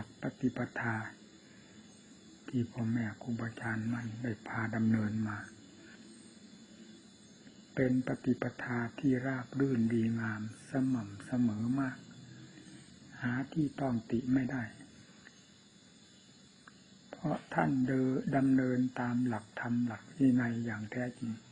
ลักปฏิปทาที่พ่อแม่ครูบาอาจารย์มันได้พาดำเนินมาเป็นปฏิปทาที่ราบรื่นดีงามสม่ำเสมอมากหาที่ต้องติไม่ได้เพราะท่านดำเนินตามหลักธรรมหลักวินัยอย่างแท้จริง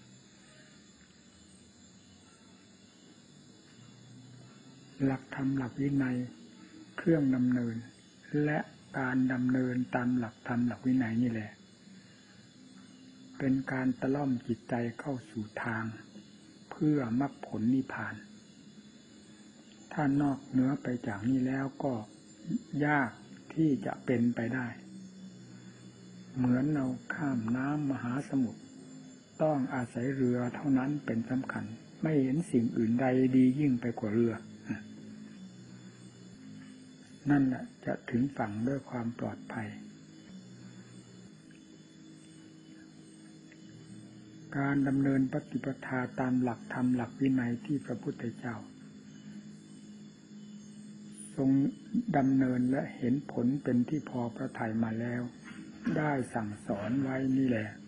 หลักธรรมหลักวินัยเครื่องดำเนินและการดำเนินตามหลักธรรมหลักวินัยนี่แหละเป็นการตะล่อมจิตใจเข้าสู่ทางเพื่อมรรคผลนิพพานถ้านอกเหนือไปจากนี้แล้วก็ยากที่จะเป็นไปได้เหมือนเราข้ามน้ำมหาสมุทรต้องอาศัยเรือเท่านั้นเป็นสำคัญไม่เห็นสิ่งอื่นใดดียิ่งไปกว่าเรือนั่นแหละจะถึงฝั่งด้วยความปลอดภัยการดำเนินปฏิปทาตามหลักธรรมหลักวินัยที่พระพุทธเจ้าทรงดำเนินและเห็นผลเป็นที่พอพระทัยมาแล้วได้สั่งสอนไว้นี่แหละ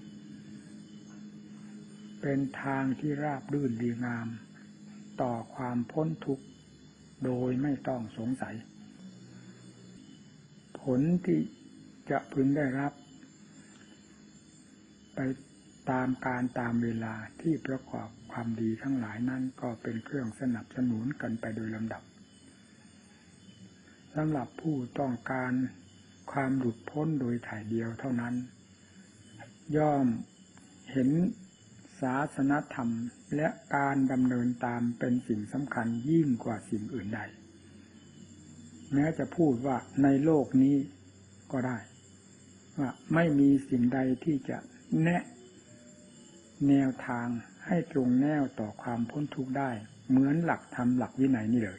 เป็นทางที่ราบรื่นดีงามต่อความพ้นทุกข์โดยไม่ต้องสงสัยผลที่จะพึงได้รับไปตามการตามเวลาที่ประกอบความดีทั้งหลายนั้นก็เป็นเครื่องสนับสนุนกันไปโดยลำดับสำหรับผู้ต้องการความหลุดพ้นโดยถ่ายเดียวเท่านั้นย่อมเห็นศาสนธรรมและการดำเนินตามเป็นสิ่งสำคัญยิ่งกว่าสิ่งอื่นใดแม้จะพูดว่าในโลกนี้ก็ได้ว่าไม่มีสิ่งใดที่จะแนะแนวทางให้ตรงแนวต่อความพ้นทุกข์ได้เหมือนหลักธรรมหลักวินัยนี่เลย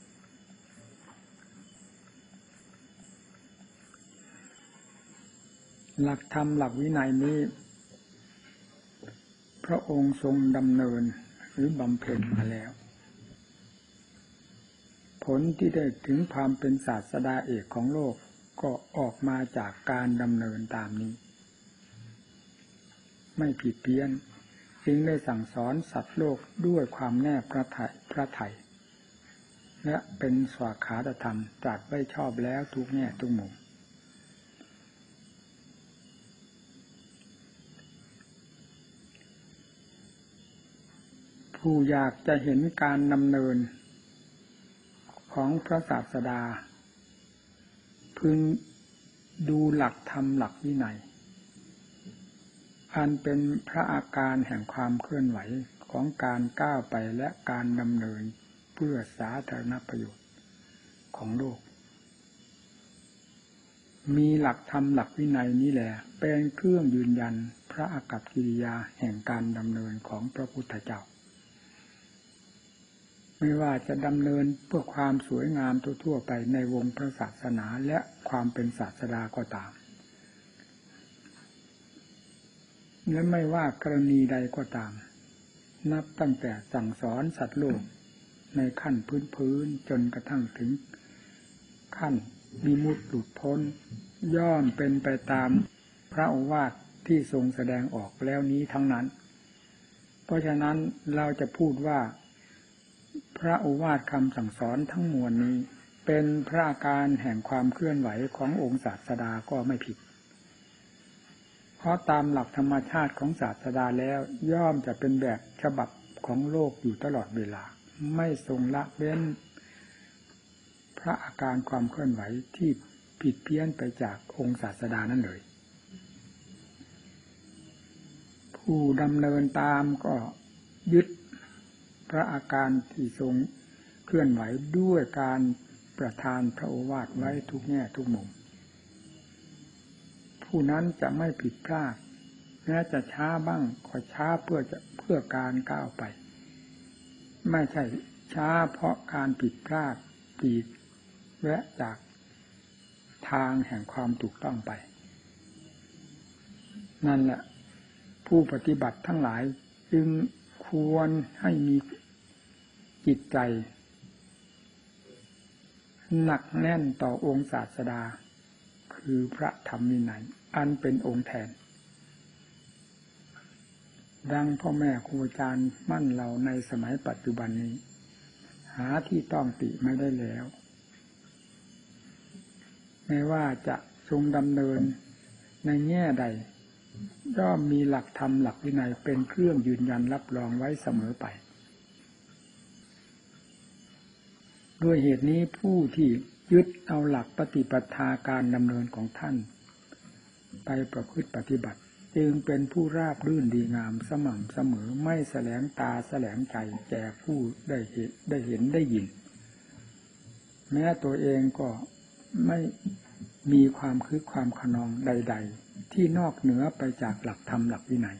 หลักธรรมหลักวินัยนี้พระองค์ทรงดำเนินหรือบำเพ็ญมาแล้วผลที่ได้ถึงความเป็นศาสดาเอกของโลกก็ออกมาจากการดำเนินตามนี้ไม่ผิดเพี้ยนจึงได้สั่งสอนสัตว์โลกด้วยความแน่พระทัยและเป็นสวากขาตธรรมตรัสไว้ชอบแล้วทุกแง่ทุกมุมผู้อยากจะเห็นการดำเนินของพระศาสดาพึงดูหลักธรรมหลักวินัยอันเป็นพระอาการแห่งความเคลื่อนไหวของการก้าวไปและการดำเนินเพื่อสาธารณประโยชน์ของโลกมีหลักธรรมหลักวินัยนี้แหละเป็นเครื่องยืนยันพระอากัปกิริยาแห่งการดำเนินของพระพุทธเจ้าไม่ว่าจะดำเนินเพื่อความสวยงามทั่วๆไปในวงพระศาสนาและความเป็นศาสดาก็ตามและไม่ว่ากรณีใดก็ตามนับตั้งแต่สั่งสอนสัตว์โลกในขั้นพื้นจนกระทั่งถึงขั้นวิมุตติหลุดพ้นย่อมเป็นไปตามพระโอวาทที่ทรงแสดงออกแล้วนี้ทั้งนั้นเพราะฉะนั้นเราจะพูดว่าพระโอวาทคำสั่งสอนทั้งมวลนี้เป็นพระอาการแห่งความเคลื่อนไหวขององค์ศาสดาก็ไม่ผิดเพราะตามหลักธรรมชาติของศาสดาแล้วย่อมจะเป็นแบบฉบับของโลกอยู่ตลอดเวลาไม่ทรงละเว้นพระอาการความเคลื่อนไหวที่ผิดเพี้ยนไปจากองค์ศาสดานั้นเลยผู้ดำเนินตามก็ยึดพระอาการที่ทรงเคลื่อนไหวด้วยการประทานพระโอวาทไว้ทุกแง่ทุกมุมผู้นั้นจะไม่ผิดพลาดแม้จะช้าบ้างก็ช้าเพื่อการก้าวไปไม่ใช่ช้าเพราะการผิดพลาดผิดแวะจากทางแห่งความถูกต้องไปนั่นแหละผู้ปฏิบัติทั้งหลายจึงควรให้มีจิตใจหนักแน่นต่อองค์ศาสดาคือพระธรรมวินัยอันเป็นองค์แทนดังพ่อแม่ครูอาจารย์มั่นเราในสมัยปัจจุบันนี้หาที่ต้องติไม่ได้แล้วไม่ว่าจะทรงดำเนินในแง่ใดย่อมมีหลักธรรมหลักวินัยเป็นเครื่องยืนยันรับรองไว้เสมอไปด้วยเหตุนี้ผู้ที่ยึดเอาหลักปฏิปทาการดำเนินของท่านไปประพฤติปฏิบัติจึงเป็นผู้ราบรื่นดีงามสม่ำเสมอไม่แสลงตาแสลงใจแก่ผู้ได้เห็นได้ยินแม้ตัวเองก็ไม่มีความคึกความขนองใดๆที่นอกเหนือไปจากหลักธรรมหลักวินัย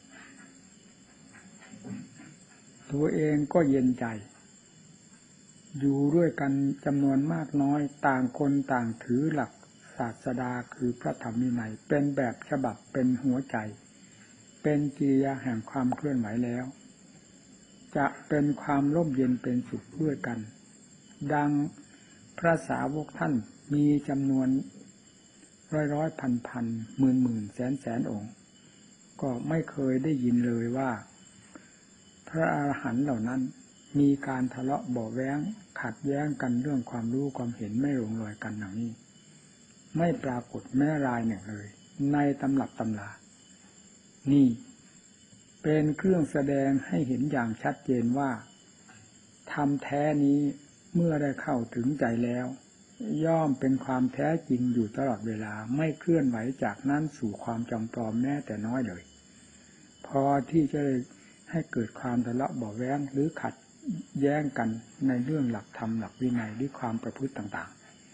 ตัวเองก็เย็นใจอยู่ด้วยกันจำนวนมากน้อยต่างคนต่างถือหลักศาสดาคือพระธรรมวินัยเป็นแบบฉบับเป็นหัวใจเป็นกิริยาแห่งความเคลื่อนไหวแล้วจะเป็นความร่มเย็นเป็นสุขด้วยกันดังพระสาวกท่านมีจำนวนร้อยพันหมื่นแสนองค์ก็ไม่เคยได้ยินเลยว่าพระอรหันต์เหล่านั้นมีการทะเลาะเบาะแว้งขัดแย้งกันเรื่องความรู้ความเห็นไม่ลงรอยกันอย่างนี้ไม่ปรากฏแม้รายหนึ่งเลยในตำรับตำรานี่เป็นเครื่องแสดงให้เห็นอย่างชัดเจนว่าธรรมแท้นี้เมื่อได้เข้าถึงใจแล้วย่อมเป็นความแท้จริงอยู่ตลอดเวลาไม่เคลื่อนไหวจากนั้นสู่ความจำปลอมแม้แต่น้อยเลยพอที่จะให้เกิดความทะเลาะเบาะแว้งหรือขัดแย้งกันในเรื่องหลักธรรมหลักวินัยหรือความประพฤติต่าง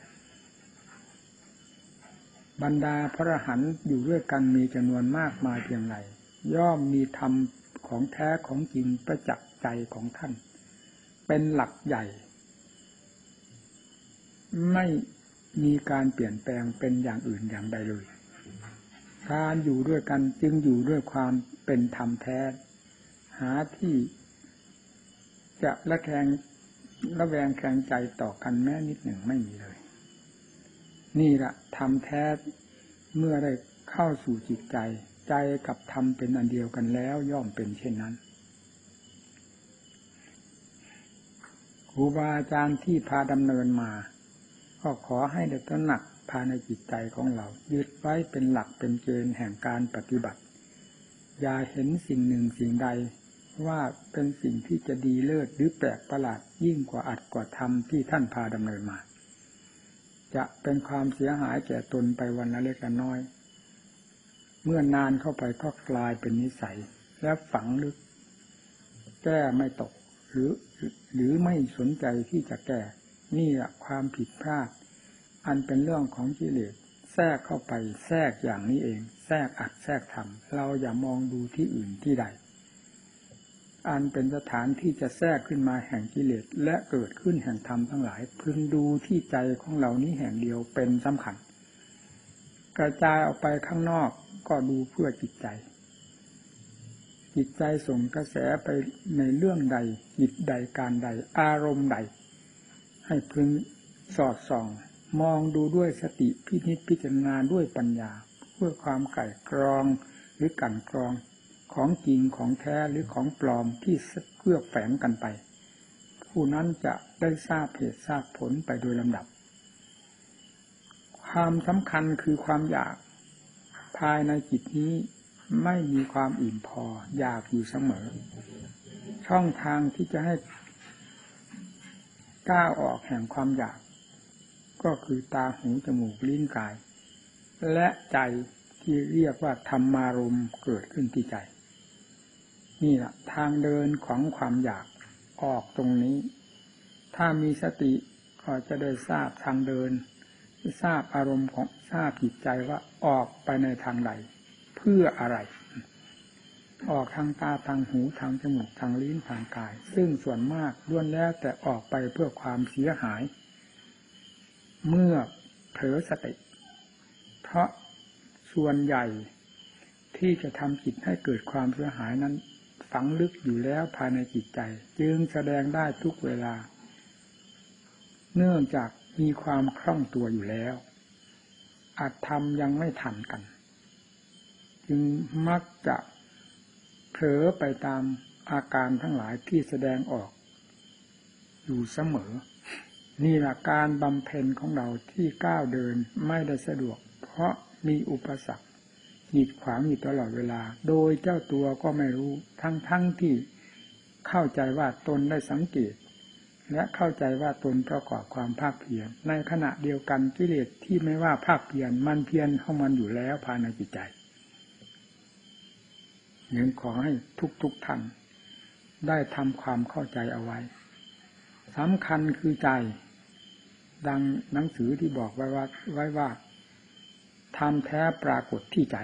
ๆบรรดาพระอรหันต์อยู่ด้วยกันมีจำนวนมากมายเพียงไรย่อมมีธรรมของแท้ของจริงประจักษ์ใจของท่านเป็นหลักใหญ่ไม่มีการเปลี่ยนแปลงเป็นอย่างอื่นอย่างใดเลยการอยู่ด้วยกันจึงอยู่ด้วยความเป็นธรรมแท้หาที่จะระแวงแคลงใจต่อกันแม้นิดหนึ่งไม่มีเลยนี่แหละธรรมแท้เมื่อได้เข้าสู่จิตใจใจกับธรรมเป็นอันเดียวกันแล้วย่อมเป็นเช่นนั้นครูบาอาจารย์ที่พาดำเนินมาก็ขอให้ได้ตระหนักภายในจิตใจของเรายึดไว้เป็นหลักเป็นเกณฑ์แห่งการปฏิบัติอย่าเห็นสิ่งหนึ่งสิ่งใดว่าเป็นสิ่งที่จะดีเลิศหรือแปลกประหลาดยิ่งกว่าอัดกว่าธรรมที่ท่านพาดำเนินมาจะเป็นความเสียหายแก่ตนไปวันละเล็กละน้อยเมื่อนานเข้าไปก็กลายเป็นนิสัยและฝังลึกแก้ไม่ตกหรือไม่สนใจที่จะแก้นี่แหละความผิดพลาดอันเป็นเรื่องของกิเลสแทรกเข้าไปแทรกอย่างนี้เองแทรกอัดแทรกทำเราอย่ามองดูที่อื่นที่ใดอันเป็นสถานที่จะแทรกขึ้นมาแห่งกิเลสและเกิดขึ้นแห่งธรรมทั้งหลายพึงดูที่ใจของเรานี้แห่งเดียวเป็นสำคัญกระจายออกไปข้างนอกก็ดูเพื่อจิตใจส่งกระแสไปในเรื่องใดจิตใดการใดอารมณ์ใดให้พึงสอดส่องมองดูด้วยสติพินิจพิจารณาด้วยปัญญาเพื่อความไกร่กรองหรือกลั่นกรองของจริงของแท้หรือของปลอมที่เคลือบแฝงกันไปผู้นั้นจะได้ทราบเหตุทราบผลไปโดยลำดับความสำคัญคือความอยากภายในจิตนี้ไม่มีความอิ่มพออยากอยู่เสมอช่องทางที่จะให้ก้าวออกแห่งความอยากก็คือตาหูจมูกลิ้นกายและใจที่เรียกว่าธรรมารมณ์เกิดขึ้นที่ใจนี่แหละทางเดินของความอยากออกตรงนี้ถ้ามีสติก็จะได้ทราบทางเดินทราบอารมณ์ของทราบจิตใจว่าออกไปในทางใดเพื่ออะไรออกทางตาทางหูทางจมูกทางลิ้นทางกายซึ่งส่วนมากล้วนแล้วแต่ออกไปเพื่อความเสียหายเมื่อเผลอสติเพราะส่วนใหญ่ที่จะทำจิตให้เกิดความเสียหายนั้นฝังลึกอยู่แล้วภายในจิตใจจึงแสดงได้ทุกเวลาเนื่องจากมีความคล่องตัวอยู่แล้วอาจทำยังไม่ทันกันจึงมักจะเผลอไปตามอาการทั้งหลายที่แสดงออกอยู่เสมอนี่แหละการบำเพ็ญของเราที่ก้าวเดินไม่ได้สะดวกเพราะมีอุปสรรคกีดขวางอยู่ตลอดเวลาโดยเจ้าตัวก็ไม่รู้ทั้งที่เข้าใจว่าตนได้สังเกตและเข้าใจว่าตนประกอบความภาคเพียรในขณะเดียวกันกิเลสที่ไม่ว่าภาคเพียรมันเพียรของมันอยู่แล้วภายในจิตใจยังขอให้ทุกท่านได้ทำความเข้าใจเอาไว้สำคัญคือใจดังหนังสือที่บอกไว้ว่าธรรมแท้ปรากฏที่ใจ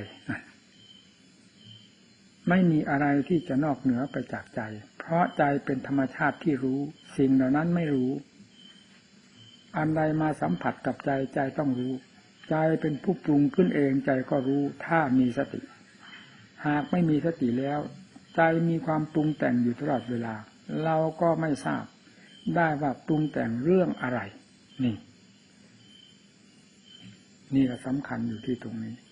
ไม่มีอะไรที่จะนอกเหนือไปจากใจเพราะใจเป็นธรรมชาติที่รู้สิ่งเหล่านั้นไม่รู้อันใดมาสัมผัสกับใจใจต้องรู้ใจเป็นผู้ปรุงขึ้นเองใจก็รู้ถ้ามีสติหากไม่มีสติแล้วใจมีความปรุงแต่งอยู่ตลอดเวลาเราก็ไม่ทราบได้ว่าปรุงแต่งเรื่องอะไรนี่ก็สำคัญอยู่ที่ตรงนี้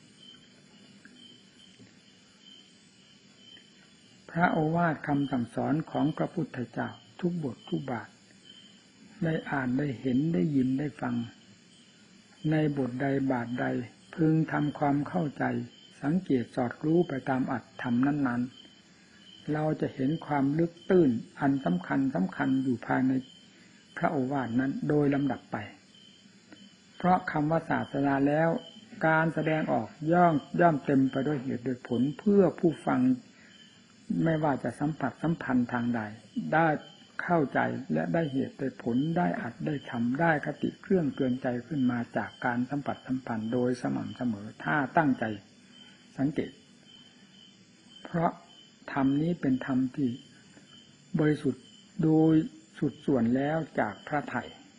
พระโอวาทคำสั่งสอนของพระพุทธเจ้าทุกบททุกบาทได้อ่านได้เห็นได้ยินได้ฟังในบทใดบาทใดพึงทำความเข้าใจสังเกตสอดรู้ไปตามอัตธรรมนั้นๆเราจะเห็นความลึกตื้นอันสำคัญอยู่ภายในพระโอวาทนั้นโดยลำดับไปเพราะคำว่าศาสนาแล้วการแสดงออกย่อมเต็มไปด้วยเหตุด้วยผลเพื่อผู้ฟังไม่ว่าจะสัมผัสสัมพันธ์ทางใดได้เข้าใจและได้เหตุได้ผลได้อัดได้ทำได้คติเครื่องเตือนใจขึ้นมาจากการสัมผัสสัมพันธ์โดยสม่ำเสมอถ้าตั้งใจสังเกตเพราะธรรมนี้เป็นธรรมที่บริสุทธิ์โดยสุดส่วนแล้วจากพระไตร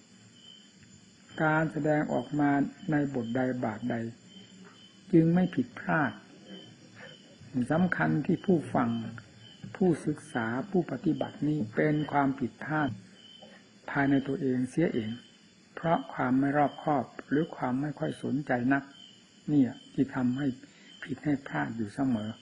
การแสดงออกมาในบทใดบาทใดจึงไม่ผิดพลาดสำคัญที่ผู้ฟังผู้ศึกษาผู้ปฏิบัตินี้เป็นความผิดพลาดภายในตัวเองเสียเองเพราะความไม่รอบคอบหรือความไม่ค่อยสนใจนักนี่ที่ทำให้ผิดให้พลาดอยู่เสมอ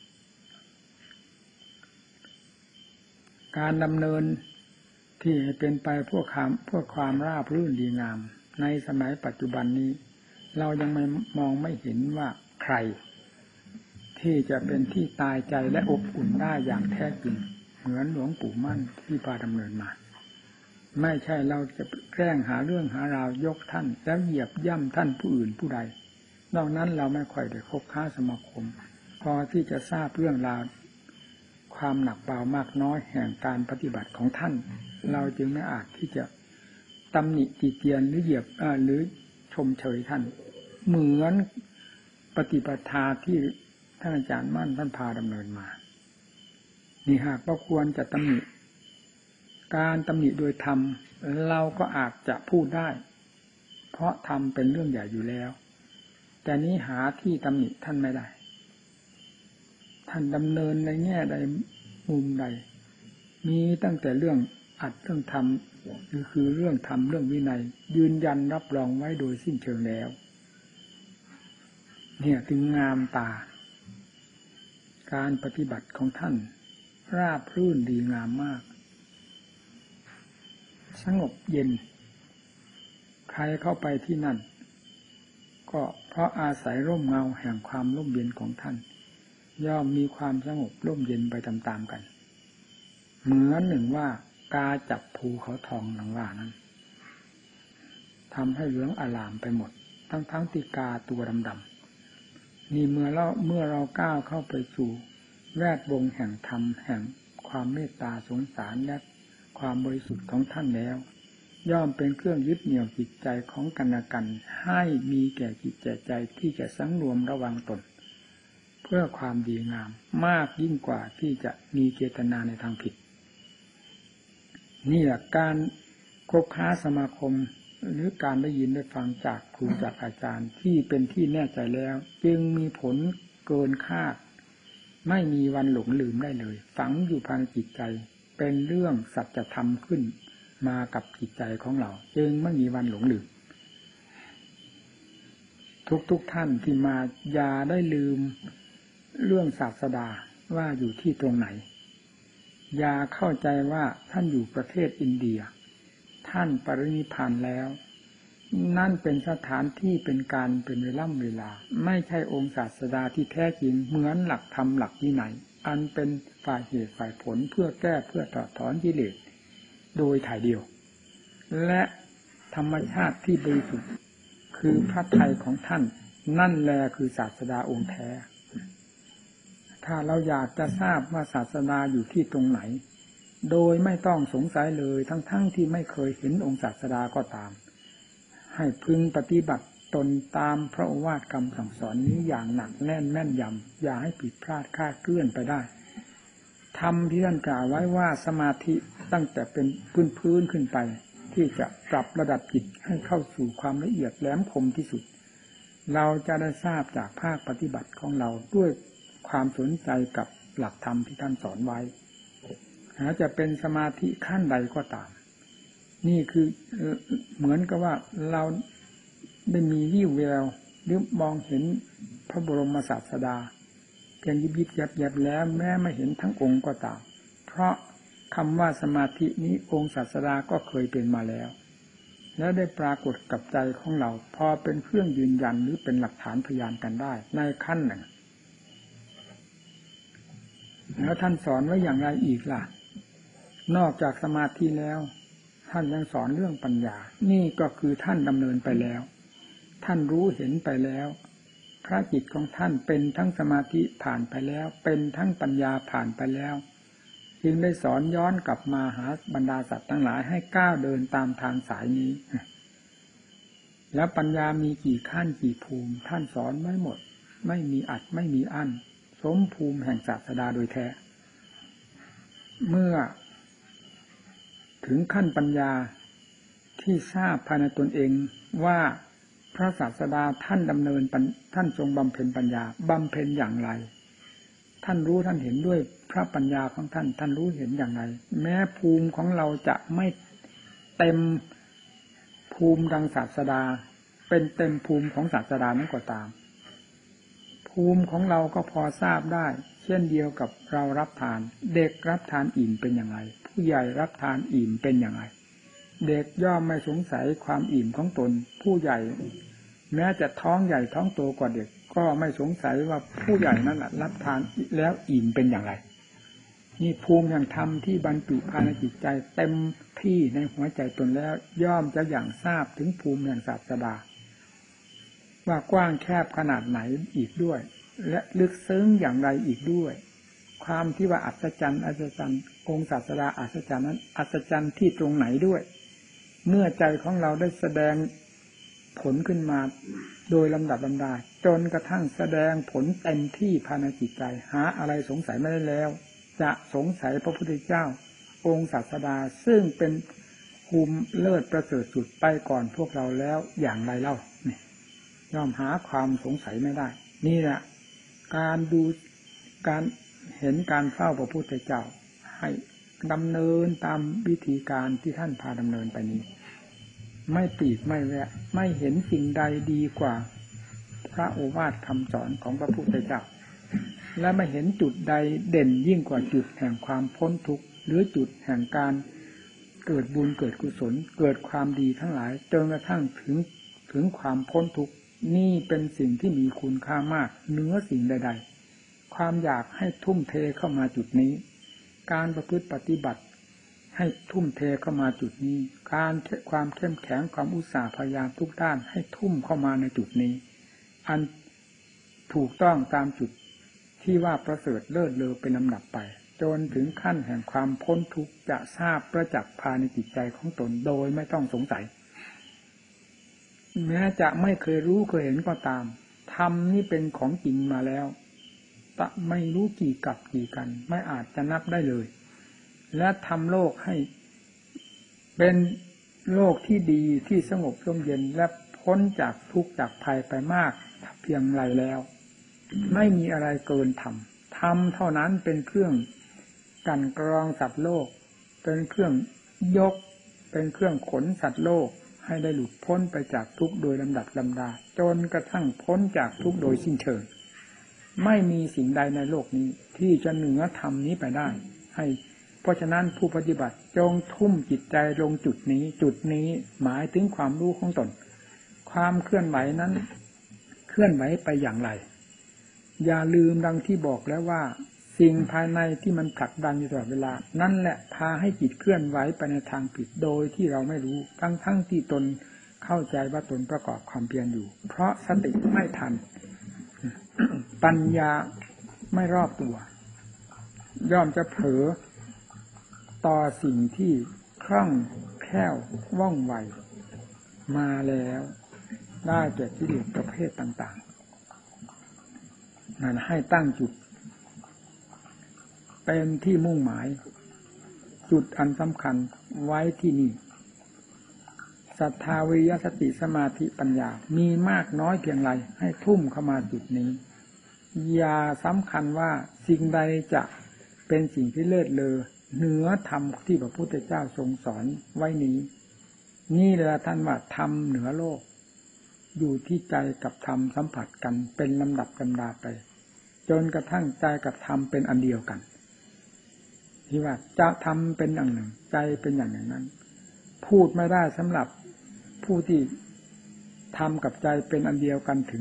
การดำเนินที่ให้เป็นไปเพื่อความราบรื่นดีงามในสมัยปัจจุบันนี้เรายังไม่เห็นว่าใครที่จะเป็นที่ตายใจและอบอุ่นได้อย่างแท้จริงเหมือนหลวงปู่มั่นที่พาดำเนินมาไม่ใช่เราจะแกล้งหาเรื่องหาราวยกท่านแล้วเหยียบย่ำท่านผู้อื่นผู้ใดนอกนั้นเราไม่ค่อยได้คบค้าสมาคมพอที่จะทราบเรื่องราวความหนักเบามากน้อยแห่งการปฏิบัติของท่านเราจึงไม่อาจที่จะตำหนิติเตียนหรือเหยียบหรือชมเชยท่านเหมือนปฏิปทาที่ท่านอาจารย์มั่นท่านพาดำเนินมานี่หากว่าควรจะตำหนิการตำหนิโดยธรรมเราก็อาจจะพูดได้เพราะธรรมเป็นเรื่องใหญ่อยู่แล้วแต่นี้หาที่ตำหนิท่านไม่ได้ท่านดำเนินในแง่ใดมุมใดมีตั้งแต่เรื่องอัดเรื่องธรรมคือเรื่องธรรมเรื่องวินัยยืนยันรับรองไว้โดยสิ้นเชิงแล้วเนี่ยถึงงามตาการปฏิบัติของท่านราบรื่นดีงามมากสงบเย็นใครเข้าไปที่นั่นก็เพราะอาศัยร่มเงาแห่งความร่มเย็นของท่านย่อมมีความสงบร่มเย็นไปตามๆกันเหมือนหนึ่งว่ากาจับภูเขาทองหลังว่านั้นทำให้เหลืองอลามไปหมดทั้งที่กาตัวดำๆนี่เมื่อเราก้าวเข้าไปสู่แวดวงแห่งธรรมแห่งความเมตตาสงสารและความบริสุทธิ์ของท่านแล้วย่อมเป็นเครื่องยึดเหนี่ยวจิตใจของกันและกันให้มีแก่จิตใจที่จะสังรวมระวังตนเพื่อความดีงามมากยิ่งกว่าที่จะมีเจตนาในทางผิดนี่แหละการคบค้าสมาคมหรือการได้ยินได้ฟังจากครูจากอาจารย์ที่เป็นที่แน่ใจแล้วจึงมีผลเกินคาดไม่มีวันหลงลืมได้เลยฝังอยู่ภายในจิตใจเป็นเรื่องสัจธรรมขึ้นมากับจิตใจของเราจึงไม่มีวันหลงลืมทุกท่านที่มาอย่าได้ลืมเรื่องศาสดาว่าอยู่ที่ตรงไหนอย่าเข้าใจว่าท่านอยู่ประเทศอินเดียท่านปรินิพพานแล้วนั่นเป็นสถานที่เป็นการเป็นเวลาไม่ใช่องค์ศาสดาที่แท้จริงเหมือนหลักธรรมหลักวินัยอันเป็นฝ่ายเหตุฝ่ายผลเพื่อแก้เพื่อถอดถอนกิเลสโดยถ่ายเดียวและธรรมชาติที่บริสุทธิ์คือพระทัยของท่านนั่นแลคือศาสดาองค์แท้ถ้าเราอยากจะทราบว่าศาสดาอยู่ที่ตรงไหนโดยไม่ต้องสงสัยเลยทั้งที่ไม่เคยเห็นองค์ศาสดาก็ตามให้พึงปฏิบัติตนตามพระโอวาทคำสั่งสอนนี้อย่างหนักแน่นแม่นยำอย่าให้ผิดพลาดคลาดเคลื่อนไปได้ธรรมที่ท่านกล่าวไว้ว่าสมาธิตั้งแต่เป็นพื้นขึ้นไปที่จะปรับระดับจิตให้เข้าสู่ความละเอียดแหลมคมที่สุดเราจะได้ทราบจากภาคปฏิบัติของเราด้วยความสนใจกับหลักธรรมที่ท่านสอนไว้หาจะเป็นสมาธิขั้นใดก็ตามนี่คือเหมือนกับว่าเราได้มีวี่แววหรือมองเห็นพระบรมศาสดาเพียงยิบยับแล้วแม้ไม่เห็นทั้งองค์ก็ตามเพราะคำว่าสมาธินี้องค์ศาสดาก็เคยเป็นมาแล้วและได้ปรากฏกับใจของเราพอเป็นเครื่องยืนยันหรือเป็นหลักฐานพยานกันได้ในขั้นหนึ่งแล้วท่านสอนไว้อย่างไรอีกล่ะนอกจากสมาธิแล้วท่านยังสอนเรื่องปัญญานี่ก็คือท่านดำเนินไปแล้วท่านรู้เห็นไปแล้วพระจิตของท่านเป็นทั้งสมาธิผ่านไปแล้วเป็นทั้งปัญญาผ่านไปแล้วจึงได้สอนย้อนกลับมาหาบรรดาสัตว์ทั้งหลายให้ก้าวเดินตามทางสายนี้แล้วปัญญามีกี่ขั้นกี่ภูมิท่านสอนไว้หมดไม่มีอัดไม่มีอั้นสมภูมิแห่งศาสดาโดยแท้เมื่อถึงขั้นปัญญาที่ทราบภายในตนเองว่าพระศาสดาท่านดำเนินท่านทรงบำเพ็ญปัญญาบำเพ็ญอย่างไรท่านรู้ท่านเห็นด้วยพระปัญญาของท่านท่านรู้เห็นอย่างไรแม้ภูมิของเราจะไม่เต็มภูมิดังศาสดาเป็นเต็มภูมิของศาสดานั้นก็ตามภูมิของเราก็พอทราบได้เช่นเดียวกับเรารับทานเด็กรับทานอิ่มเป็นอย่างไรผู้ใหญ่รับทานอิ่มเป็นอย่างไรเด็กย่อมไม่สงสัยความอิ่มของตนผู้ใหญ่แม้จะท้องใหญ่ท้องโตกว่าเด็กก็ไม่สงสัยว่าผู้ใหญ่นั้นรับทานแล้วอิ่มเป็นอย่างไรนี่ภูมิแห่งธรรมที่บรรจุภายในจิตใจเต็มที่ในหัวใจตนแล้วย่อมจะอย่างทราบถึงภูมิแห่งศาสดาว่ากว้างแคบขนาดไหนอีกด้วยและลึกซึ้งอย่างไรอีกด้วยความที่ว่าอัศจรรย์องค์ศาสดาอัศจรรย์นั้นอัศจรรย์ที่ตรงไหนด้วยเมื่อใจของเราได้แสดงผลขึ้นมาโดยลำดับลำดาจนกระทั่งแสดงผลเต็มที่ภายในจิตใจหาอะไรสงสัยไม่ได้แล้วจะสงสัยพระพุทธเจ้าองค์ศาสดาซึ่งเป็นภูมิเลิศประเสริฐสุดไปก่อนพวกเราแล้วอย่างไรเล่าเนี่ยย่อมหาความสงสัยไม่ได้นี่แหละการดูการเห็นการเฝ้าพระพุทธเจ้าให้ดำเนินตามวิธีการที่ท่านพาดำเนินไปนี้ไม่ปีกไม่แวะไม่เห็นสิ่งใดดีกว่าพระโอวาทคำสอนของพระพุทธเจ้าและไม่เห็นจุดใดเด่นยิ่งกว่าจุดแห่งความพ้นทุกข์หรือจุดแห่งการเกิดบุญเกิดกุศลเกิดความดีทั้งหลายจนกระทั่งถึงความพ้นทุกข์นี่เป็นสิ่งที่มีคุณค่ามากเหนือสิ่งใดๆความอยากให้ทุ่มเทเข้ามาจุดนี้การประพฤติปฏิบัติให้ทุ่มเทเข้ามาจุดนี้ความเข้มแข็งความอุตสาห์พยายามทุกด้านให้ทุ่มเข้ามาในจุดนี้อันถูกต้องตามจุดที่ว่าประเสริฐเลิศเลอเป็นลำดับไปจนถึงขั้นแห่งความพ้นทุกข์จะทราบประจักษ์ภายในจิตใจของตนโดยไม่ต้องสงสัยแม้จะไม่เคยรู้เคยเห็นก็ตามธรรมนี่เป็นของจริงมาแล้วไม่รู้กี่กับกี่กันไม่อาจจะนับได้เลยและทำโลกให้เป็นโลกที่ดีที่สงบร่มเย็นและพ้นจากทุกข์จากภัยไปมากเพียงไรแล้วไม่มีอะไรเกินธรรมเท่านั้นเป็นเครื่องกันกรองสัตว์โลกเป็นเครื่องยกเป็นเครื่องขนสัตว์โลกให้ได้หลุดพ้นไปจากทุกข์โดยลำดับลำดาจนกระทั่งพ้นจากทุกข์โดยสิ้นเชิงไม่มีสิ่งใดในโลกนี้ที่จะเหนือธรรมนี้ไปได้เพราะฉะนั้นผู้ปฏิบัติจงทุ่มจิตใจลงจุดนี้หมายถึงความรู้ของตนความเคลื่อนไหวนั้นเคลื่อนไหวไปอย่างไรอย่าลืมดังที่บอกแล้วว่าสิ่งภายในที่มันผลักดันอยู่ตลอดเวลานั่นแหละพาให้จิตเคลื่อนไหวไปในทางผิดโดยที่เราไม่รู้ทั้งที่ตนเข้าใจว่าตนประกอบความเพียรอยู่เพราะสติไม่ทัน ปัญญาไม่รอบตัวย่อมจะเผลอต่อสิ่งที่คล่องแคล่วว่องไวมาแล้วได้แก่กิเลสประเภทต่างๆนั่นให้ตั้งจุดเป็นที่มุ่งหมายจุดอันสำคัญไว้ที่นี่ศรัทธาวิริยะสติสมาธิปัญญามีมากน้อยเพียงไรให้ทุ่มเข้ามาจุดนี้อย่าสำคัญว่าสิ่งใดจะเป็นสิ่งที่เลิศเลอเหนือธรรมที่พระพุทธเจ้าทรงสอนไว้นี้นี่แหละท่านว่าธรรมเหนือโลกอยู่ที่ใจกับธรรมสัมผัสกันเป็นลำดับลำดาไปจนกระทั่งใจกับธรรมเป็นอันเดียวกันที่ว่าจะทำเป็นอย่างหนึ่งใจเป็นอย่างนั้นพูดไม่ได้สำหรับผู้ที่ทำกับใจเป็นอันเดียวกันถึง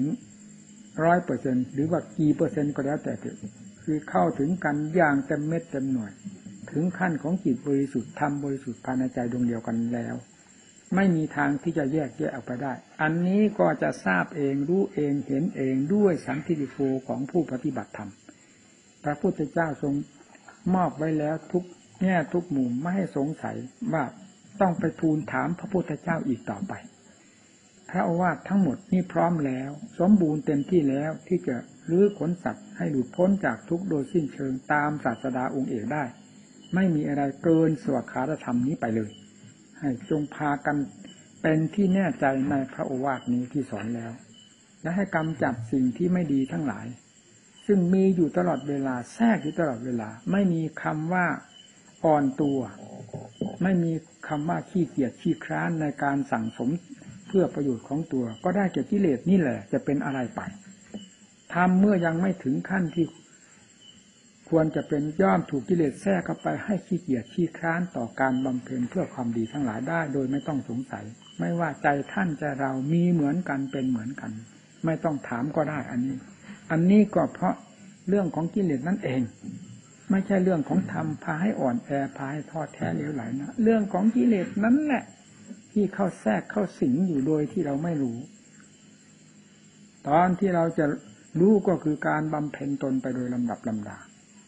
100% หรือว่ากี่เปอร์เซ็นต์ก็แล้วแต่เถอะคือเข้าถึงกันอย่างเต็มเม็ดเต็มหน่วยถึงขั้นของจิตบริสุทธิ์ธรรมบริสุทธิ์ภายในใจดวงเดียวกันแล้วไม่มีทางที่จะแยกออกไปได้อันนี้ก็จะทราบเองรู้เองเห็นเองด้วยสันทิฏฐิโกของผู้ปฏิบัติธรรมพระพุทธเจ้าทรงมอบไว้แล้วทุกแง่ทุกมุมไม่ให้สงสัยว่าต้องไปทูลถามพระพุทธเจ้าอีกต่อไปพระโอวาททั้งหมดนี่พร้อมแล้วสมบูรณ์เต็มที่แล้วที่จะรื้อขนสัตว์ให้หลุดพ้นจากทุกข์โดยสิ้นเชิงตามศาสดาองค์เอกได้ไม่มีอะไรเกินสวขาธรรมนี้ไปเลยให้จงพากันเป็นที่แน่ใจในพระโอวาทนี้ที่สอนแล้วและให้กำจัดสิ่งที่ไม่ดีทั้งหลายซึ่งมีอยู่ตลอดเวลาแทรกอยู่ตลอดเวลาไม่มีคำว่าอ่อนตัวไม่มีคำว่าขี้เกียจขี้คร้านในการสั่งสมเพื่อประโยชน์ของตัวก็ได้แก่กิเลสนี่แหละจะเป็นอะไรไปทำเมื่อยังไม่ถึงขั้นที่ควรจะเป็นย่อมถูกกิเลสแทรกเข้าไปให้ขี้เกียจขี้คร้านต่อการบำเพ็ญเพื่อความดีทั้งหลายได้โดยไม่ต้องสงสัยไม่ว่าใจท่านใจเรามีเหมือนกันเป็นเหมือนกันไม่ต้องถามก็ได้อันนี้ก็เพราะเรื่องของกิเลสนั่นเองไม่ใช่เรื่องของธรรมพาให้อ่อนแอพาให้ท้อแท้เหลวไหลนะเรื่องของกิเลสนั้นแหละที่เข้าแทรกเข้าสิงอยู่โดยที่เราไม่รู้ตอนที่เราจะรู้ก็คือการบำเพ็ญตนไปโดยลำดับลำดา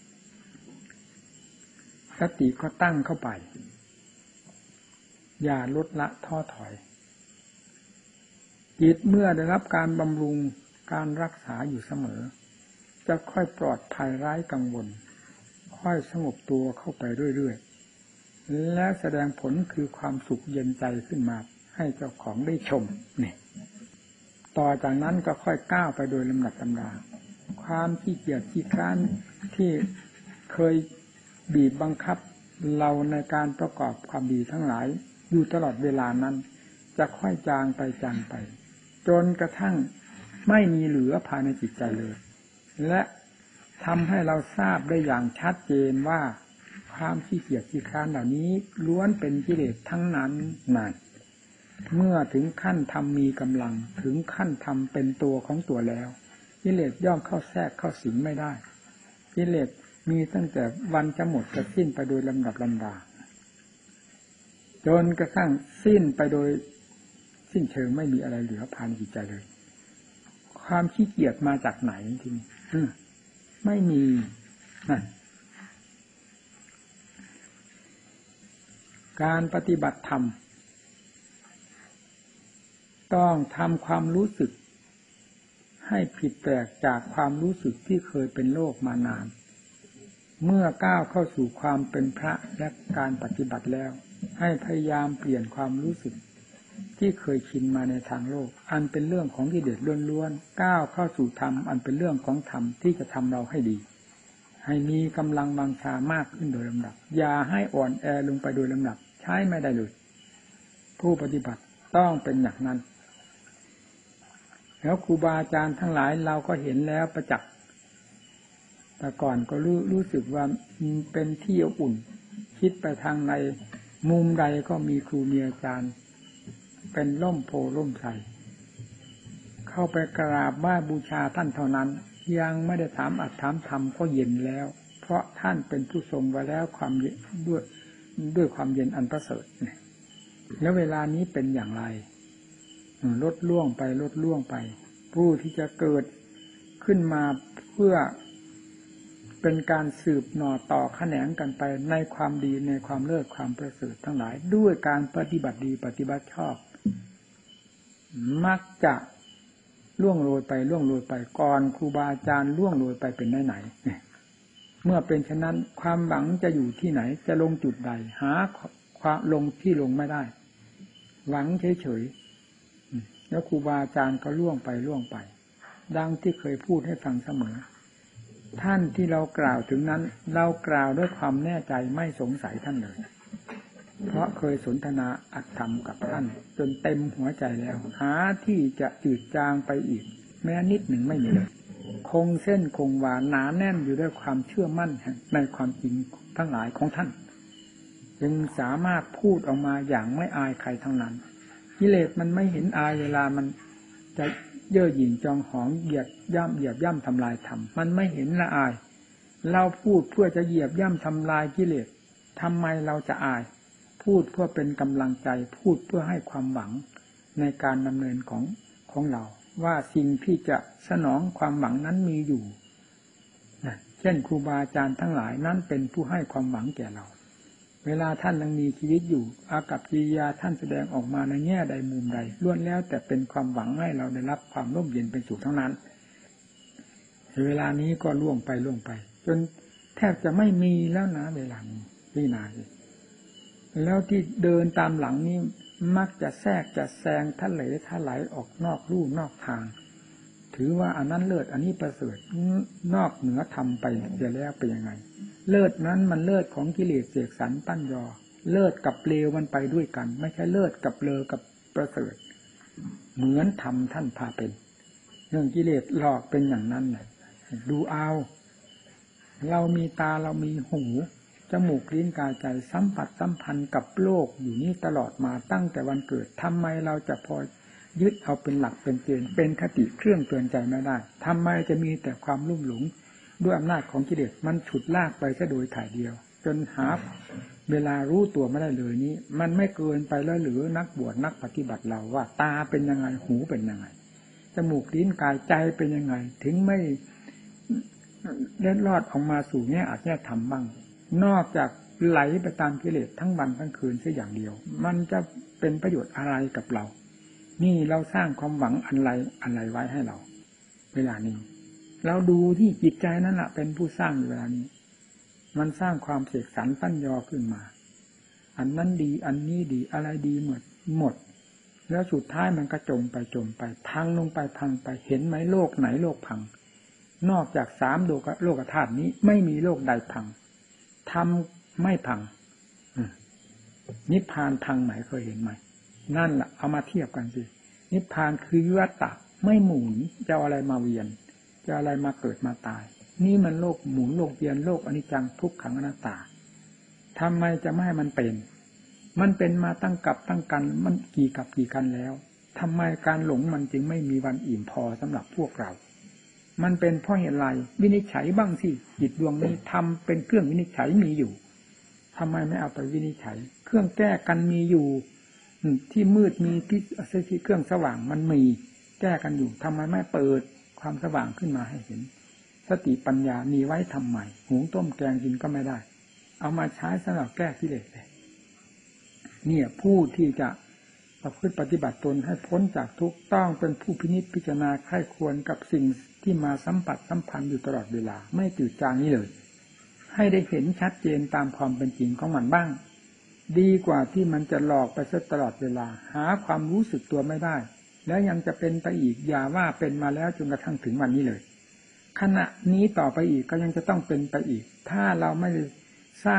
สติก็ตั้งเข้าไปอย่าลดละท้อถอยจิตเมื่อได้รับการบำรุงการรักษาอยู่เสมอจะค่อยปลอดภัยไร้กังวลค่อยสงบตัวเข้าไปเรื่อยๆและแสดงผลคือความสุขเย็นใจขึ้นมาให้เจ้าของได้ชมนี่ต่อจากนั้นก็ค่อยก้าวไปโดยลำดับลำดาความขี้เกียจขี้คร้านที่เคยบีบบังคับเราในการประกอบความดีทั้งหลายอยู่ตลอดเวลานั้นจะค่อยจางไปจนกระทั่งไม่มีเหลือภายในจิตใจเลยและทำให้เราทราบได้อย่างชัดเจนว่าความขี้เกียจขี้คร้านเหล่านี้ล้วนเป็นกิเลสทั้งนั้นนั่นเมื่อถึงขั้นทำมีกำลังถึงขั้นทำเป็นตัวของตัวแล้วกิเลสย่อมเข้าแทรกเข้าสิงไม่ได้กิเลสมีตั้งแต่วันจะหมดจะสิ้นไปโดยลำดับลำดาจนกระทั่งสิ้นไปโดยสิ้นเชิงไม่มีอะไรเหลือภายในจิตใจเลยความขี้เกียจมาจากไหนทีนี้ไม่มีนั่นการปฏิบัติธรรมต้องทำความรู้สึกให้ผิดแปลกจากความรู้สึกที่เคยเป็นโลกมานานเมื่อก้าวเข้าสู่ความเป็นพระและการปฏิบัติแล้วให้พยายามเปลี่ยนความรู้สึกที่เคยชินมาในทางโลกอันเป็นเรื่องของกิเลสล้วนๆก้าวเข้าสู่ธรรมอันเป็นเรื่องของธรรมที่จะทำเราให้ดีให้มีกำลังวังชามากขึ้นโดยลำดับอย่าให้อ่อนแอลงไปโดยลำดับใช้ไม่ได้เลยผู้ปฏิบัติต้องเป็นอย่างนั้นแล้วครูบาอาจารย์ทั้งหลายเราก็เห็นแล้วประจักษ์แต่ก่อนก็รู้สึกว่าเป็นที่อบอุ่นคิดไปทางในมุมใดก็มีครูมีอาจารย์เป็นร่มโพร่มไทรเข้าไปกราบไหว้บูชาท่านเท่านั้นยังไม่ได้ถามอัตถามธรรมก็เย็นแล้วเพราะท่านเป็นผู้ทรงไว้แล้วความด้วยความเย็นอันประเสริฐแล้วเวลานี้เป็นอย่างไรลดล่วงไปผู้ที่จะเกิดขึ้นมาเพื่อเป็นการสืบหน่อต่อแขนงกันไปในความดีในความเลิศความประเสริฐทั้งหลายด้วยการปฏิบัติดีปฏิบัติชอบมักจะล่วงโรยไปก่อนครูบาอาจารย์ล่วงโรยไปเป็นไหนเมื่อเป็นฉะนั้นความหวังจะอยู่ที่ไหนจะลงจุดใดหาความลงที่ลงไม่ได้หวังเฉยๆแล้วครูบาอาจารย์ก็ล่วงไปดังที่เคยพูดให้ฟังเสมอท่านที่เรากล่าวถึงนั้นเรากล่าวด้วยความแน่ใจไม่สงสัยท่านเลยเพราะเคยสนทนาอัตธรรมกับท่านจนเต็มหัวใจแล้วหาที่จะจืดจางไปอีกแม้นิดหนึ่งไม่มีเลยคงเส้นคงวาหนาแน่นอยู่ด้วยความเชื่อมั่นในความจริงทั้งหลายของท่านจึงสามารถพูดออกมาอย่างไม่อายใครทั้งนั้นกิเลสมันไม่เห็นอายเวลามันจะเย่อหยิ่งจองหองเหยียบย่ำทำลายธรรมมันไม่เห็นละอายเราพูดเพื่อจะเหยียบย่ำทำลายกิเลสทำไมเราจะอายพูดเพื่อเป็นกำลังใจพูดเพื่อให้ความหวังในการดำเนินของเราว่าสิ่งที่จะสนองความหวังนั้นมีอยู่เช่นครูบาอาจารย์ทั้งหลายนั้นเป็นผู้ให้ความหวังแก่เราเวลาท่านยังมีชีวิตอยู่อากัปกิริยาท่านแสดงออกมาในแง่ใดมุมใดล้วนแล้วแต่เป็นความหวังให้เราได้รับความร่มเย็นเป็นสุขทั้งนั้นเวลานี้ก็ล่วงไปจนแทบจะไม่มีแล้วนะเวลานี้วินาทีแล้วที่เดินตามหลังนี้มักจะแทรกจะแซงทะไหลออกนอกลู่นอกทางถือว่าอันนั้นเลิศอันนี้ประเสริฐนอกเหนือธรรมไปเสียแล้วเป็นยังไงเลิศนั้นมันเลิศของกิเลสเสกสรรปั้นยอเลิศกับเลวมันไปด้วยกันไม่ใช่เลิศกับเลอกับประเสริฐเหมือนธรรมท่านพาเป็นเรื่องกิเลสหลอกเป็นอย่างนั้นน่ะดูเอาเรามีตาเรามีหูจมูกลิ้นกายใจสัมผัสสัมพันธ์กับโลกอยู่นี่ตลอดมาตั้งแต่วันเกิดทำไมเราจะพอยึดเอาเป็นหลักเป็นเกณฑ์เป็นคติเครื่องเตือนใจไม่ได้ทำไมจะมีแต่ความลุ่มหลงด้วยอำนาจของกิเลสมันฉุดลากไปซะโดยถ่ายเดียวจนหาเวลารู้ตัวไม่ได้เลยนี้มันไม่เกินไปแล้วหรือนักบวชนักปฏิบัติเราว่าตาเป็นยังไงหูเป็นยังไงจมูกลิ้นกายใจเป็นยังไงถึงไม่เล็ดลอดออกมาสู่แง่อาจแง่ธรรมบ้างนอกจากไหลไปตามกิเลสทั้งวันทั้งคืนเสียอย่างเดียวมันจะเป็นประโยชน์อะไรกับเรานี่เราสร้างความหวังอะไรไว้ให้เราเวลานี้เราดูที่จิตใจนั่นแหละเป็นผู้สร้างอยู่เวลานี้มันสร้างความเสกสรรปั้นยอขึ้นมาอันนั้นดีอันนี้ดีอะไรดีหมดแล้วสุดท้ายมันก็จมไปพังลงไปเห็นไหมโลกไหนโลกพังนอกจาก3โลกธาตุนี้ไม่มีโลกใดพังทำไม่พังนิพพานพังไหมเคยเห็นไหมนั่นแหละเอามาเทียบกันสินิพพานคือวัฏฏะไม่หมุนจะอะไรมาเวียนจะอะไรมาเกิดมาตายนี่มันโลกหมุนโลกเวียนโลกอนิจจังทุกขังอนัตตาทำไมจะไม่ให้มันเป็นมาตั้งกับตั้งกันมันกี่กับกี่กันแล้วทำไมการหลงมันจึงไม่มีวันอิ่มพอสำหรับพวกเรามันเป็นเพราะเหตุไรวินิจฉัยบ้างสิจิตดวงนี้ทำเป็นเครื่องวินิจฉัยมีอยู่ทำไมไม่เอาไปวินิจฉัยเครื่องแก้กันมีอยู่ที่มืดมีที่เครื่องสว่างมันมีแก้กันอยู่ทำไมไม่เปิดความสว่างขึ้นมาให้เห็นสติปัญญามีไว้ทำไมหุงต้มแกงกินก็ไม่ได้เอามาใช้สำหรับแก้กิเลสเลยเนี่ยผู้ที่จะประพฤติปฏิบัติตนให้พ้นจากทุกข์ต้องเป็นผู้พินิจพิจารณาใคร่ควรกับสิ่งที่มาสัมผัสสัมพันธ์อยู่ตลอดเวลาไม่จืดจางนี้เลยให้ได้เห็นชัดเจนตามความเป็นจริงของมันบ้างดีกว่าที่มันจะหลอกไปซะตลอดเวลาหาความรู้สึกตัวไม่ได้แล้วยังจะเป็นไปอีกอย่าว่าเป็นมาแล้วจนกระทั่งถึงวันนี้เลยขณะนี้ต่อไปอีกก็ยังจะต้องเป็นไปอีกถ้าเราไม่ได้สร้าง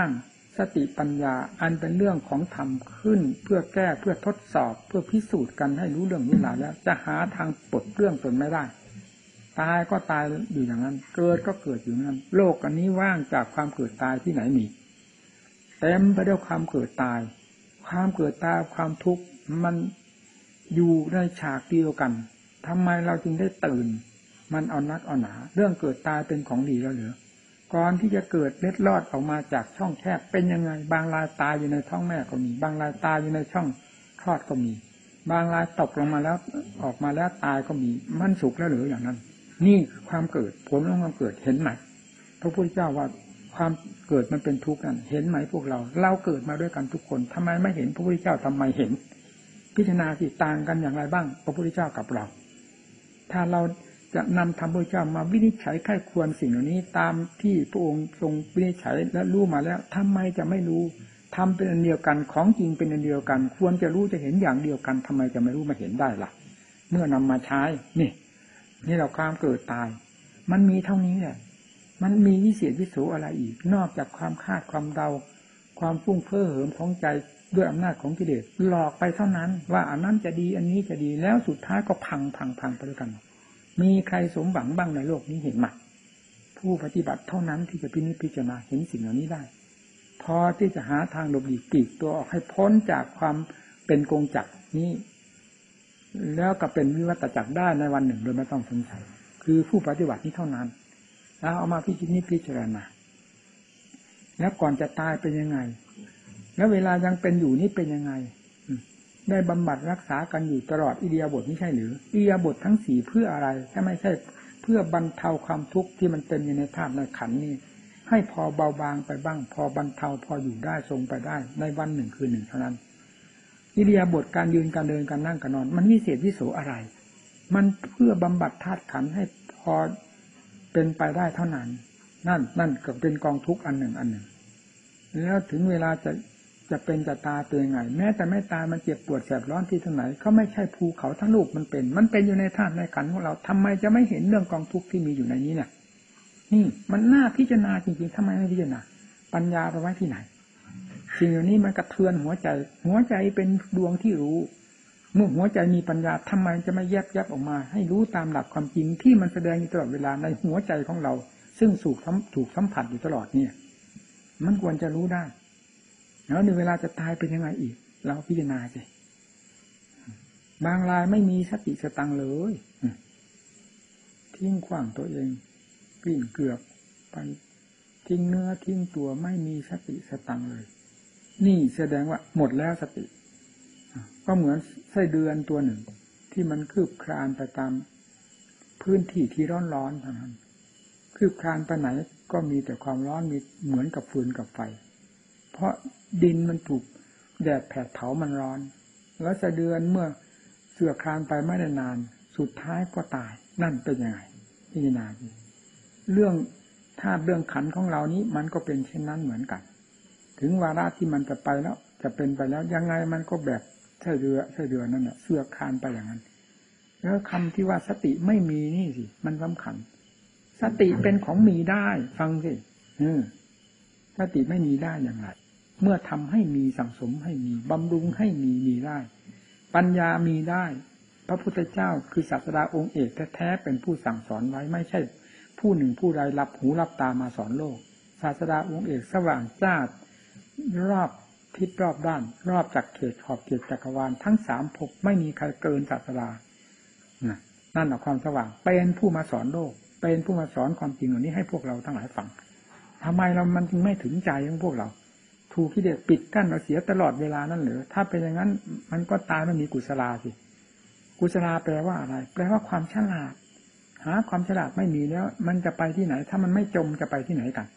สติปัญญาอันเป็นเรื่องของธรรมขึ้นเพื่อแก้เพื่อทดสอบเพื่อพิสูจน์กันให้รู้เรื่องรู้ราวแล้วจะหาทางปลดเรื่องตนไม่ได้ตายก็ตายอยู่อย่างนั้นเกิดก็เกิดอยู่อย่างนั้นโลกอันนี้ว่างจากความเกิดตายที่ไหนมีเต็มไปด้วยความเกิดตายความเกิดตายความทุกข์มันอยู่ในฉากเดียวกันทำไมเราจึงได้ตื่นมันเอานักเอาหนาเรื่องเกิดตายเป็นของดีแล้วเหรอก่อนที่จะเกิดเล็ดลอดออกมาจากช่องแคบเป็นยังไงบางรายตายอยู่ในท้องแม่ก็มีบางรายตายอยู่ในช่องคลอดก็มีบางรายตกลงมาแล้วออกมาแล้วตายก็มีมันสุขแล้วหรืออย่างนั้นนี่ความเกิดผลของความเกิดเห็นไหมพระพุทธเจ้าว่าความเกิดมันเป็นทุกข์นั่นเห็นไหมพวกเราเกิดมาด้วยกันทุกคนทำไมไม่เห็นพระพุทธเจ้าทำไมเห็นพิจารณาสิต่างกันอย่างไรบ้างพระพุทธเจ้ากับเราถ้าเราจะนำธรรมพระเจ้ามาวินิจฉัยไข้ควรสิ่งเหล่านี้ตามที่พระองค์ทรงวินิจฉัยและรู้มาแล้วทำไมจะไม่รู้ทำเป็นอันเดียวกันของจริงเป็นอันเดียวกันควรจะรู้จะเห็นอย่างเดียวกันทำไมจะไม่รู้มาเห็นได้ล่ะเมื่อนำมาใช้นี่เราความเกิดตายมันมีเท่านี้แหละมันมีวิเศษวิโสอะไรอีกนอกจากความคาดความเดาความฟุ้งเฟ้อเหิมของใจด้วยอำนาจของกิเลสหลอกไปเท่านั้นว่าอันนั้นจะดีอันนี้จะดีแล้วสุดท้ายก็พังไปด้วยกันมีใครสมหวังบ้างในโลกนี้เห็นไหมผู้ปฏิบัติเท่านั้นที่จะพิจารณาเห็นสิ่งเหล่านี้ได้พอที่จะหาทางหลบหลีกปลีกตัวออกให้พ้นจากความเป็นกงจักรนี้แล้วก็เป็นวิวัตจักรได้ในวันหนึ่งโดยไม่ต้องสงสัยคือผู้ปฏิบัตินี้เท่านั้นแล้วเอามาพิจารณาแล้วก่อนจะตายเป็นยังไงแล้วเวลายังเป็นอยู่นี่เป็นยังไงได้บำบัดรักษากันอยู่ตลอดอิริยาบถไม่ใช่หรืออิริยาบถทั้งสี่เพื่ออะไรถ้าไม่ใช่เพื่อบรรเทาความทุกข์ที่มันเป็นอยู่ในธาตุในขันธ์นี้ให้พอเบาบางไปบ้างพอบรรเทาพออยู่ได้ทรงไปได้ในวันหนึ่งคืนหนึ่งเท่านั้นอิริยาบถการยืนการเดินการนั่งการนอนมันวิเศษวิโสอะไรมันเพื่อบำบัดธาตุขันธ์ให้พอเป็นไปได้เท่านั้นนั่นก็เป็นกองทุกข์อันหนึ่งแล้วถึงเวลาจะเป็นจะตายเป็นยังไงแม้แต่ไม่ตายมันเจ็บปวดแสบร้อนที่ตรงไหนเขาไม่ใช่ภูเขาทั้งลูกมันเป็นอยู่ในธาตุในขันธ์ของเราทำไมจะไม่เห็นเรื่องกองทุกข์ที่มีอยู่ในนี้เนี่ยนี่มันน่าพิจารณาจริงๆทำไมไม่พิจารณาปัญญาไปไว้ที่ไหนสิ่งเหล่านี้มันกระเทือนหัวใจเป็นดวงที่รู้เมื่อหัวใจมีปัญญาทำไมจะไม่แยบออกมาให้รู้ตามหลักความจริงที่มันแสดงอยู่ตลอดเวลาในหัวใจของเราซึ่งถูกสัมผัสอยู่ตลอดเนี่ยมันควรจะรู้ได้แล้วในเวลาจะตายเป็นยังไงอีกเราพิจารณาสิบางรายไม่มีสติสตังเลยทิ้งขว้างตัวเองปิ้นเกือบไปทิ้งเนื้อทิ้งตัวไม่มีสติสตังเลยนี่แสดงว่าหมดแล้วสติก็เหมือนไส้เดือนตัวหนึ่งที่มันคืบคลานไปตามพื้นที่ที่ร้อนๆเท่านั้นคืบคลานไปไหนก็มีแต่ความร้อนมีเหมือนกับฟืนกับไฟเพราะดินมันถูกแดดแผดเผามันร้อนแล้วไส้เดือนเมื่อเสื่อคลานไปไม่ได้นานสุดท้ายก็ตายนั่นเป็นยังไงพิจารณาเรื่องธาตุเรื่องขันธ์ของเรานี้มันก็เป็นเช่นนั้นเหมือนกันถึงวาระที่มันจะไปแล้วจะเป็นไปแล้วยังไงมันก็แบบไส้เดือนนั่นแหละเสื่อคลานไปอย่างนั้นแล้วคำที่ว่าสติไม่มีนี่สิมันสำคัญสติเป็นของมีได้ฟังสิสติไม่มีได้อย่างไรเมื่อทำให้มีสั่งสมให้มีบำรุงให้มีได้ปัญญามีได้พระพุทธเจ้าคือศาสดาองค์เอกแท้ๆเป็นผู้สั่งสอนไว้ไม่ใช่ผู้หนึ่งผู้ใดรับหูรับตามาสอนโลกศาสดาองค์เอกสว่างจ้ารอบทิศรอบด้านรอบจักรเขตขอบเขตจักรวาลทั้งสามภพไม่มีใครเกินศาสดานั่นแหละความสว่างเป็นผู้มาสอนโลกเป็นผู้มาสอนความจริงเหล่านี้ให้พวกเราทั้งหลายฟังทำไมมันจึงไม่ถึงใจของพวกเราถูกกิเลสปิดกั้นเราเสียตลอดเวลานั่นหรือถ้าเป็นอย่างนั้นมันก็ตายไม่มีกุศลาสิกุศลาแปลว่าอะไรแปลว่าความฉลาดหาความฉลาดไม่มีแล้วมันจะไปที่ไหนถ้ามันไม่จมจะไปที่ไหนกัน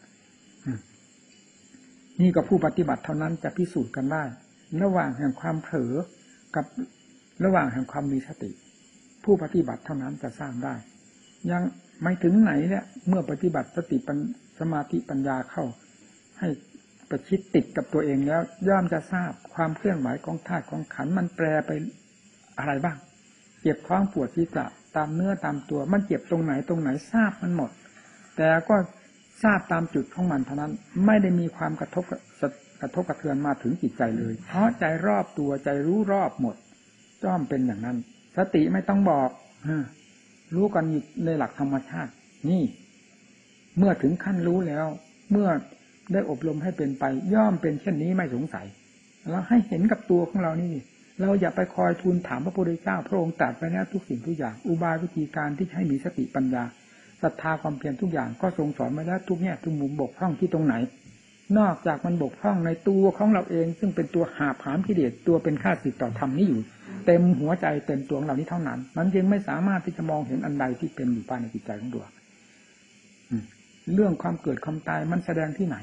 นี่ก็ผู้ปฏิบัติเท่านั้นจะพิสูจน์กันได้ระหว่างแห่งความเผลอกับระหว่างแห่งความมีสติผู้ปฏิบัติเท่านั้นจะสร้างได้ยังไม่ถึงไหนเนี่ยเมื่อปฏิบัติสติสมาธิปัญญาเข้าให้ประชิดติดกับตัวเองแล้วย่อมจะทราบความเคลื่อนไหวของธาตุของขันธ์มันแปรไปอะไรบ้างเจ็บท้องปวดศีรษะตามเนื้อตามตัวมันเจ็บตรงไหนทราบมันหมดแต่ก็ทราบตามจุดของมันเท่านั้นไม่ได้มีความกระทบกระทบกระเทือนมาถึงจิตใจเลยเพราะใจรอบตัวใจรู้รอบหมดจ้อมเป็นอย่างนั้นสติไม่ต้องบอกรู้กันในหลักธรรมชาตินี่เมื่อถึงขั้นรู้แล้วเมื่อได้อบรมให้เป็นไปย่อมเป็นเช่นนี้ไม่สงสัยเราให้เห็นกับตัวของเรานี่เราอย่าไปคอยทูลถามพระพุทธเจ้าพระองค์ตรัสไปแล้วทุกสิ่งทุกอย่างอุบายวิธีการที่ให้มีสติปัญญาศรัทธาความเพียรทุกอย่างก็ทรงสอนมาแล้วทุกแง่ทุกมุมบกพร่องที่ตรงไหนนอกจากมันบกพร่องในตัวของเราเองซึ่งเป็นตัวหาบหามกิเลสตัวเป็นข้าศึกต่อธรรมนี้อยู่เต็มหัวใจเต็มตัวของเรานี้เท่านั้นมันจึงไม่สามารถที่จะมองเห็นอันใดที่เป็นอยู่ภายในจิตใจของตัวเรื่องความเกิดความตายมันแสดงที่ไหน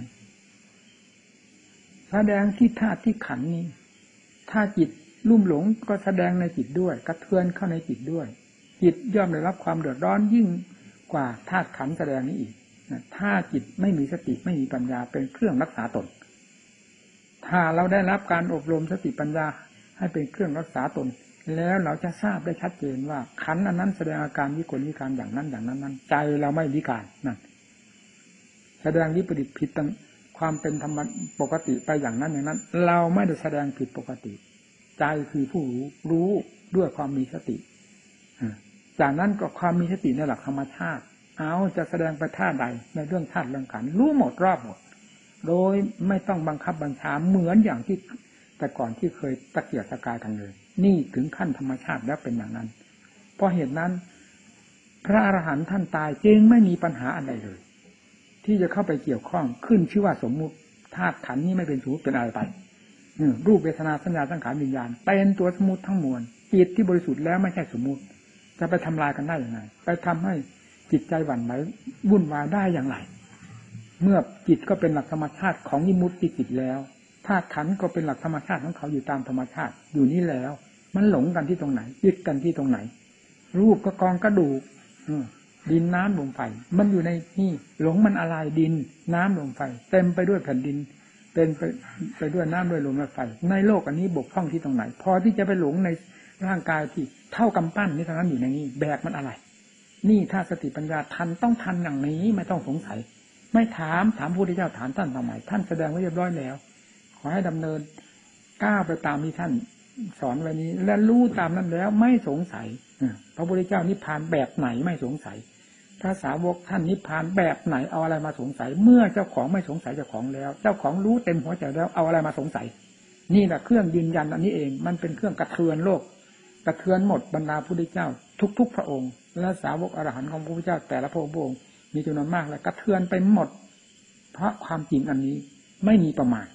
แสดงที่ธาตุที่ขันธ์นี้ถ้าจิตลุ่มหลงก็แสดงในจิตด้วยกระเทือนเข้าในจิตด้วยจิตย่อมได้รับความเดือดร้อนยิ่งกว่าธาตุขันธ์แสดงนี้อีกถ้าจิตไม่มีสติไม่มีปัญญาเป็นเครื่องรักษาตนถ้าเราได้รับการอบรมสติปัญญาให้เป็นเครื่องรักษาตนแล้วเราจะทราบได้ชัดเจนว่าขันธ์อันนั้นแสดงอาการวิกลวิการอย่างนั้นอย่างนั้นใจเราไม่วิการนั่นแสดงวิปริตผิดตั้งความเป็นธรรมปกติไปอย่างนั้นอย่างนั้นเราไม่ได้แสดงผิดปกติใจคือผู้รู้ด้วยความมีสติจากนั้นก็ความมีสติในหลักธรรมชาติเอาจะแสดงไปท่าใดในเรื่องธาตุเรื่องขันธ์รู้หมดรอบหมดโดยไม่ต้องบังคับบัญชาเหมือนอย่างที่แต่ก่อนที่เคยตะเกียกตะกายกันเลยนี่ถึงขั้นธรรมชาติแล้วเป็นอย่างนั้นเพราะเหตุนั้นพระอรหันต์ท่านตายจึงไม่มีปัญหาอะไรเลยที่จะเข้าไปเกี่ยวข้องขึ้นชื่อว่าสมมุติธาตุขันธ์นี้ไม่เป็นสมมุติเป็นอะไรไปรูปเวทนาสัญญาสังขารวิญญาณเป็นตัวสมมุติทั้งมวลจิตที่บริสุทธิ์แล้วไม่ใช่สมมุติจะไปทำลายกันได้อย่างไรไปทำให้จิตใจหวั่นไหววุ่นวายได้อย่างไรเมื่อจิตก็เป็นหลักธรรมชาติของวิมุตติจิตแล้วธาตุขันธ์ก็เป็นหลักธรรมชาติของเขาอยู่ตามธรรมชาติอยู่นี้แล้วมันหลงกันที่ตรงไหนยึดกันที่ตรงไหนรูปก็กองกระดูกดินน้ำลมไฟมันอยู่ในนี่หลงมันอะไรดินน้ำลมไฟเต็มไปด้วยแผ่นดินเป็นไปด้วยน้ำด้วยลมและไฟในโลกอันนี้บกพร่องที่ตรงไหนพอที่จะไปหลงในร่างกายที่เท่ากำปั้นนี่เท่านั้นอยู่ในนี้แบกมันอะไรนี่ถ้าสติปัญญาทันต้องทันอย่างนี้ไม่ต้องสงสัยไม่ถามพระพุทธเจ้าถามท่านทำไมท่านแสดงไว้เรียบร้อยแล้วขอให้ดำเนินก้าวไปตามที่ท่านสอนไว้นี้และรู้ตามนั้นแล้วไม่สงสัยพระพุทธเจ้านิพพานแบบไหนไม่สงสัยพระสาวกท่านนิพพานแบบไหนเอาอะไรมาสงสัยเมื่อเจ้าของไม่สงสัยเจ้าของแล้วเจ้าของรู้เต็มหัวใจแล้วเอาอะไรมาสงสัยนี่แหละเครื่องยืนยันอันนี้เองมันเป็นเครื่องกระเทือนโลกกระเทือนหมดบรรดาพุทธเจ้าทุกๆพระองค์และสาวกอรหันต์ของพระพุทธเจ้าแต่ละพระองค์มีจำนวนมากและกระเทือนไปหมดเพราะความจริงอันนี้ไม่มีประมาณ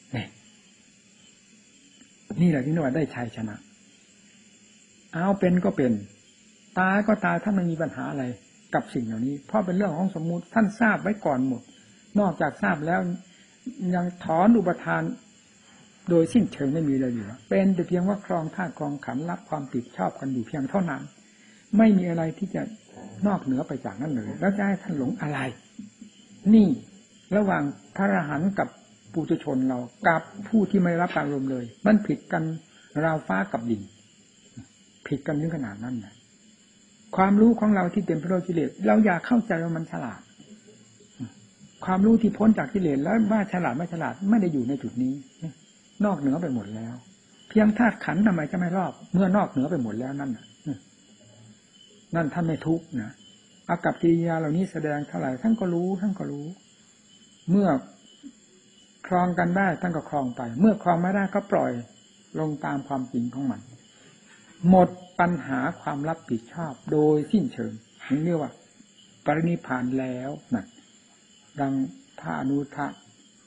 นี่แหละที่เรียกว่าได้ชัยชนะเอาเป็นก็เป็นตายก็ตายท่านไม่มีปัญหาอะไรกับสิ่งเหล่านี้เพราะเป็นเรื่องของสมมุติท่านทราบไว้ก่อนหมดนอกจากทราบแล้วยังถอนอุปทานโดยสิ้นเชิงไม่มีเลยเหลือเป็นแต่เพียงว่าครองธาตุครองขันธ์รับความผิดชอบกันอยู่เพียงเท่านั้นไม่มีอะไรที่จะนอกเหนือไปจากนั้นเลยแล้วจะให้ท่านหลงอะไรนี่ระหว่างพระอรหันต์กับปุถุชนเรากับผู้ที่ไม่รับการอบรมเลยมันผิดกันราวฟ้ากับดินผิดกันถึงขนาดนั้นนะความรู้ของเราที่เต็มไปด้วยกิเลสเราอยากเข้าใจว่ามันฉลาดความรู้ที่พ้นจากกิเลสแล้วว่าฉลาดไม่ฉลาดไม่ได้อยู่ในจุดนี้นอกเหนือไปหมดแล้วเพียงธาตุขันธ์ทำไมจะไม่รอบเมื่อนอกเหนือไปหมดแล้วนั่นท่านไม่ทุกข์นะอากัปกิริยาเหล่านี้แสดงเท่าไหร่ท่านก็รู้เมื่อครองกันได้ท่านก็ครองไปเมื่อครองไม่ได้ก็ปล่อยลงตามความจริงของมันหมดปัญหาความรับผิดชอบโดยสิ้นเชิงนี่เรียกว่าปรินิพพานแล้วนั่นดังพระอนุทะ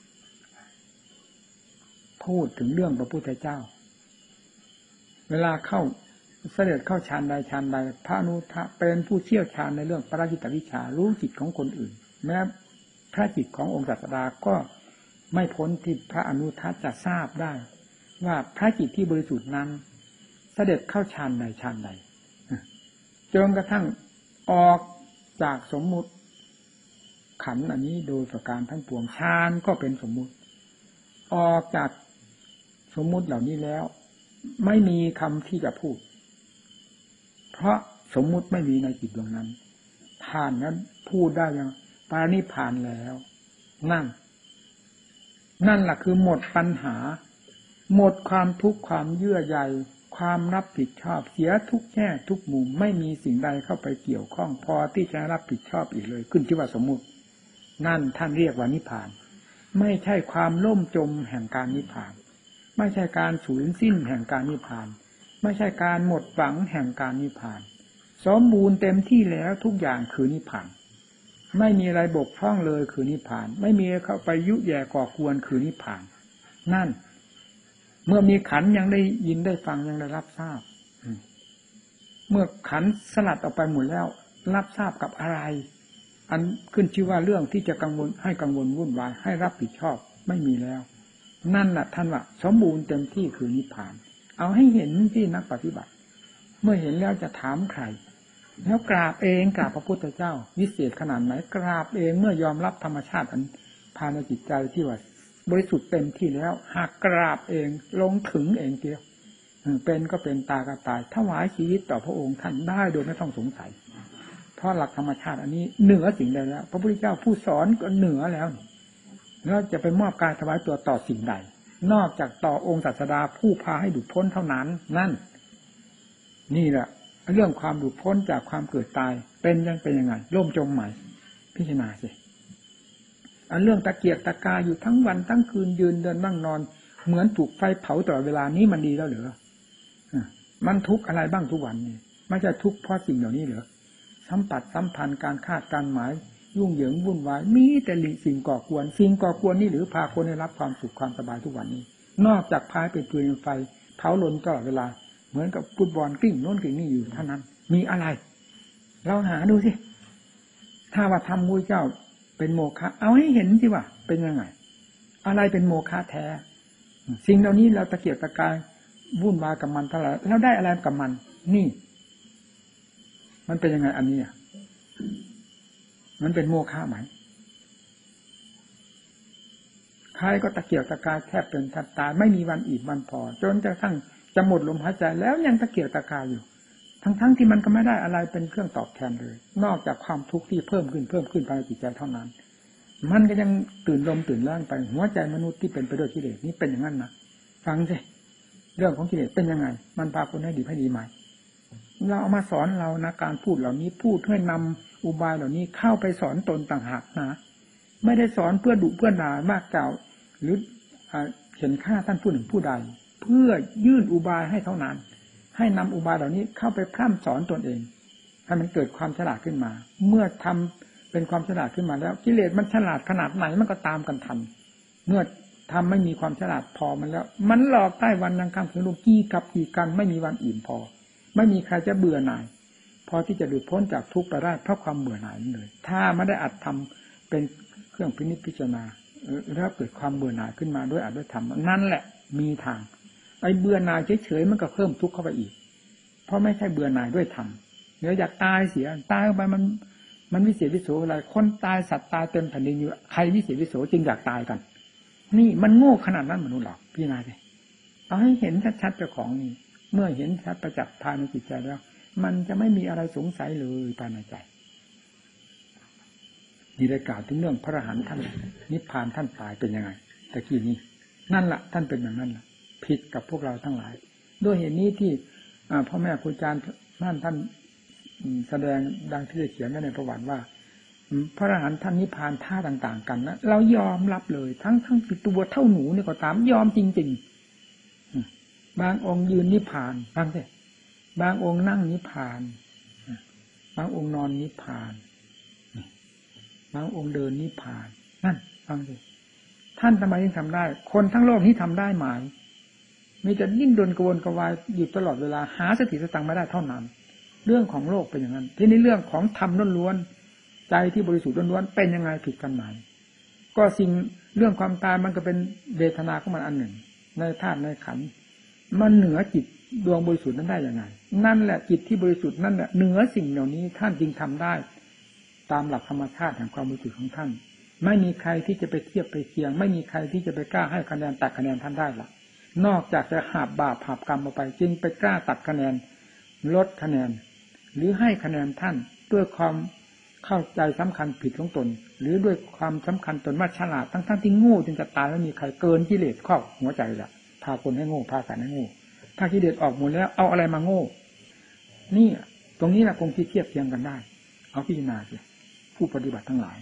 พูดถึงเรื่องพระพุทธเจ้าเวลาเข้าเสด็จเข้าฌานใดฌานใดพระอนุทะเป็นผู้เชี่ยวชาญในเรื่องปราชิตวิชชารู้จิตของคนอื่นแม้พระจิตขององค์ศาสดาก็ไม่พ้นที่พระอนุทะจะทราบได้ว่าพระจิตที่บริสุทธิ์นั้นเสด็จเข้าฌานใดฌานใดจนกระทั่งออกจากสมมุติขันธ์อันนี้โดยประการทั้งปวงฌานก็เป็นสมมุติออกจากสมมุติเหล่านี้แล้วไม่มีคำที่จะพูดเพราะสมมุติไม่มีในจิตดวงนั้นผ่านนั้นพูดได้ยังปานิพพานแล้วนั่นนั่นแหละคือหมดปัญหาหมดความทุกข์ความเยื่อใยความรับผิดชอบเสียทุกแง่ทุกมุมไม่มีสิ่งใดเข้าไปเกี่ยวข้องพอที่จะรับผิดชอบอีกเลยขึ้นชื่อว่าสมมุตินั่นท่านเรียกว่านิพพานไม่ใช่ความล่มจมแห่งการนิพพานไม่ใช่การสูญสิ้นแห่งการนิพพานไม่ใช่การหมดหวังแห่งการนิพพานสมบูรณ์เต็มที่แล้วทุกอย่างคือนิพพานไม่มีอะไรบกพร่องเลยคือนิพพานไม่มีเข้าไปยุแย่ก่อกวนคือนิพพานนั่นเมื่อมีขันยังได้ยินได้ฟังยังได้รับทราบเมื่อขันสลัดออกไปหมดแล้วรับทราบกับอะไรอันขึ้นชื่อว่าเรื่องที่จะกังวลให้กังวลวุ่นวายให้รับผิดชอบไม่มีแล้วนั่นแหละท่านว่าสมบูรณ์เต็มที่คือนิพพานเอาให้เห็นที่นักปฏิบัติเมื่อเห็นแล้วจะถามใครแล้วกราบเองกราบพระพุทธเจ้าวิเศษขนาดไหนกราบเองเมื่อยอมรับธรรมชาติอันภายในจิตใจที่ว่าบริสุทธิ์เต็มที่แล้วหากกราบเองลงถึงเองเดียวเป็นก็เป็นตายก็ตายถวายชีวิตต่อพระองค์ท่านได้โดยไม่ต้องสงสัยเพราะหลักธรรมชาติอันนี้เหนือสิ่งใดแล้วพระพุทธเจ้าผู้สอนก็เหนือแล้วแล้วจะไปมอบกายถวายตัวต่อสิ่งใดนอกจากต่อองค์ศาสดาผู้พาให้หลุดพ้นเท่านั้นนั่นนี่แหละเรื่องความหลุดพ้นจากความเกิดตายเป็นยังไงล่มจมใหม่พิจารณาสิอันเรื่องตะเกียกตะกายอยู่ทั้งวันทั้งคืนยืนเดินนั่งนอนเหมือนถูกไฟเผาตลอดเวลานี้มันดีแล้วเหรอมันทุกข์อะไรบ้างทุกวันนี่ไม่ใช่ทุกข์เพราะสิ่งเหล่านี้เหรอสัมผัสสัมพันธ์การคาดการหมายยุ่งเหยิงวุ่นวายมีแต่สิ่งก่อกวนสิ่งก่อกวนนี่หรือพาคนได้รับความสุขความสบายทุกวันนี้นอกจากพายเป็นปืนไฟเผาลนตลอดเวลาเหมือนกับฟุตบอลกลิ้งโน้นกลิ้งนี่อยู่เท่านั้นมีอะไรเราหาดูสิถ้าว่าทำมุ้ยเจ้าเป็นโมฆะเอาให้เห็นสิว่าเป็นยังไงอะไรเป็นโมฆะแท้สิ่งเหล่านี้เราตะเกียกตะกายวุ่นวายกับมันเท่าไหร่แล้วได้อะไรกับมันนี่มันเป็นยังไงอันนี้มันเป็นโมฆะไหมใครก็ตะเกียกตะกายแทบเป็นแทบตายไม่มีวันอิ่มวันพอจนกระทั่งจะหมดลมหายใจแล้วยังตะเกียกตะกายอยู่ทั้งที่มันก็ไม่ได้อะไรเป็นเครื่องตอบแทนเลยนอกจากความทุกข์ที่เพิ่มขึ้นภายในจิตใจเท่านั้นมันก็ยังตื่นลมตื่นร่างไปหัวใจมนุษย์ที่เป็นไปด้วยกิเลสนี้เป็นอย่างนั้นนะฟังสิเรื่องของกิเลสเป็นยังไงมันพาคนให้ดีให้ดีไหมเราเอามาสอนเรานะการพูดเหล่านี้พูดเพื่อนำอุบายเหล่านี้เข้าไปสอนตนต่างหากนะไม่ได้สอนเพื่อดุเพื่อด่ามากกล่าวหรือเห็นค่าท่านผู้หนึ่งผู้ใดเพื่อยื่นอุบายให้เท่านั้นให้นำอุบายเหล่านี้เข้าไปพร่ำสอนตนเองให้มันเกิดความฉลาดขึ้นมาเมื่อทำเป็นความฉลาดขึ้นมาแล้วกิเลสมันฉลาดขนาดไหนมันก็ตามกันทันเมื่อทำไม่มีความฉลาดพอมันแล้วมันหลอกใต้วันยังคำถึงลูกกี้กับกี่กันไม่มีวันอิ่มพอไม่มีใครจะเบื่อหน่ายพอที่จะหลุดพ้นจากทุกข์ไปได้เพราะความเบื่อหน่ายนั่นเลยถ้าไม่ได้อัดทำเป็นเครื่องพินิจพิจารณาแล้วเกิดความเบื่อหน่ายขึ้นมาด้วยอัดด้วยธรรมนั่นแหละมีทางไอ้เบื่อหน่ายเฉยๆมันก็เพิ่มทุกข์เข้าไปอีกเพราะไม่ใช่เบื่อหน่ายด้วยธรรมเดี๋ยวอยากตายเสียตายไปมันวิเศษวิโสอะไรคนตายสัตว์ตายเต็มแผ่นดินอยู่ใครวิเศษวิโสจึงอยากตายกันนี่มันโง่ขนาดนั้นมนุษย์หรอพี่นายเลยเอาให้เห็นชัดๆเจ้าของนี่เมื่อเห็นชัดประจักษ์ภายในจิตใจแล้วมันจะไม่มีอะไรสงสัยเลยภายในใจดีได้กล่าวถึงเรื่องพระอรหันต์ท่านนิพพานท่านตายเป็นยังไงตะกี้นี้นั่นแหละท่านเป็นอย่างนั้นแหละผิดกับพวกเราทั้งหลายด้วยเหตุนี้ที่พ่อแม่ครูอาจารย์ท่านแสดงดังที่ได้เขียนไว้ในประวัติว่าพระอรหันต์ท่านนิพพานท่าต่างๆกันนะเรายอมรับเลยทั้งตัวเท่าหนูนี่ก็ตามยอมจริงๆบางองค์ยืนนิพพานฟังสิบางองค์นั่งนิพพานบางองค์นอนนิพพานบางองค์เดินนิพพานนั่นฟังสิท่านทำไมถึงทำได้คนทั้งโลกนี้ทำได้ไหมมีแต่ดิ้นรนกระวนกระวายอยู่ตลอดเวลาหาสติสตังไม่ได้เท่านั้นเรื่องของโลกเป็นอย่างนั้นทีนี้เรื่องของธรรมล้วนๆใจที่บริสุทธิ์ล้วนๆเป็นยังไงผิดกันไหมก็สิ่งเรื่องความตายมันก็เป็นเวทนาของมันอันหนึ่งในธาตุในขันธ์มันเหนือจิตดวงบริสุทธิ์นั้นได้ยังไงนั่นแหละจิตที่บริสุทธิ์นั่นแหละเหนือสิ่งเหล่านี้ท่านจึงทำได้ตามหลักธรรมชาติแห่งความบริสุทธิ์ของท่านไม่มีใครที่จะไปเทียบไปเคียงไม่มีใครที่จะไปกล้าให้คะแนนตัดคะแนนท่านได้หรอกนอกจากจะหาบบาปหาบกรรมออกไปจึงไปกล้าตัดคะแนนลดคะแนนหรือให้คะแนนท่านด้วยความเข้าใจสำคัญผิดของตนหรือด้วยความสำคัญตนว่าฉลาดทั้งที่โง่จนจะตายไม่มีใครเกินกิเลสครอบหัวใจละพาคนให้โง่พาสัตว์ให้โง่ถ้ากิเลสออกหมดแล้วเอาอะไรมาโง่นี่ตรงนี้แหละคงที่เทียบเทียงกันได้เอาพิจารณาสิผู้ปฏิบัติทั้งหลาย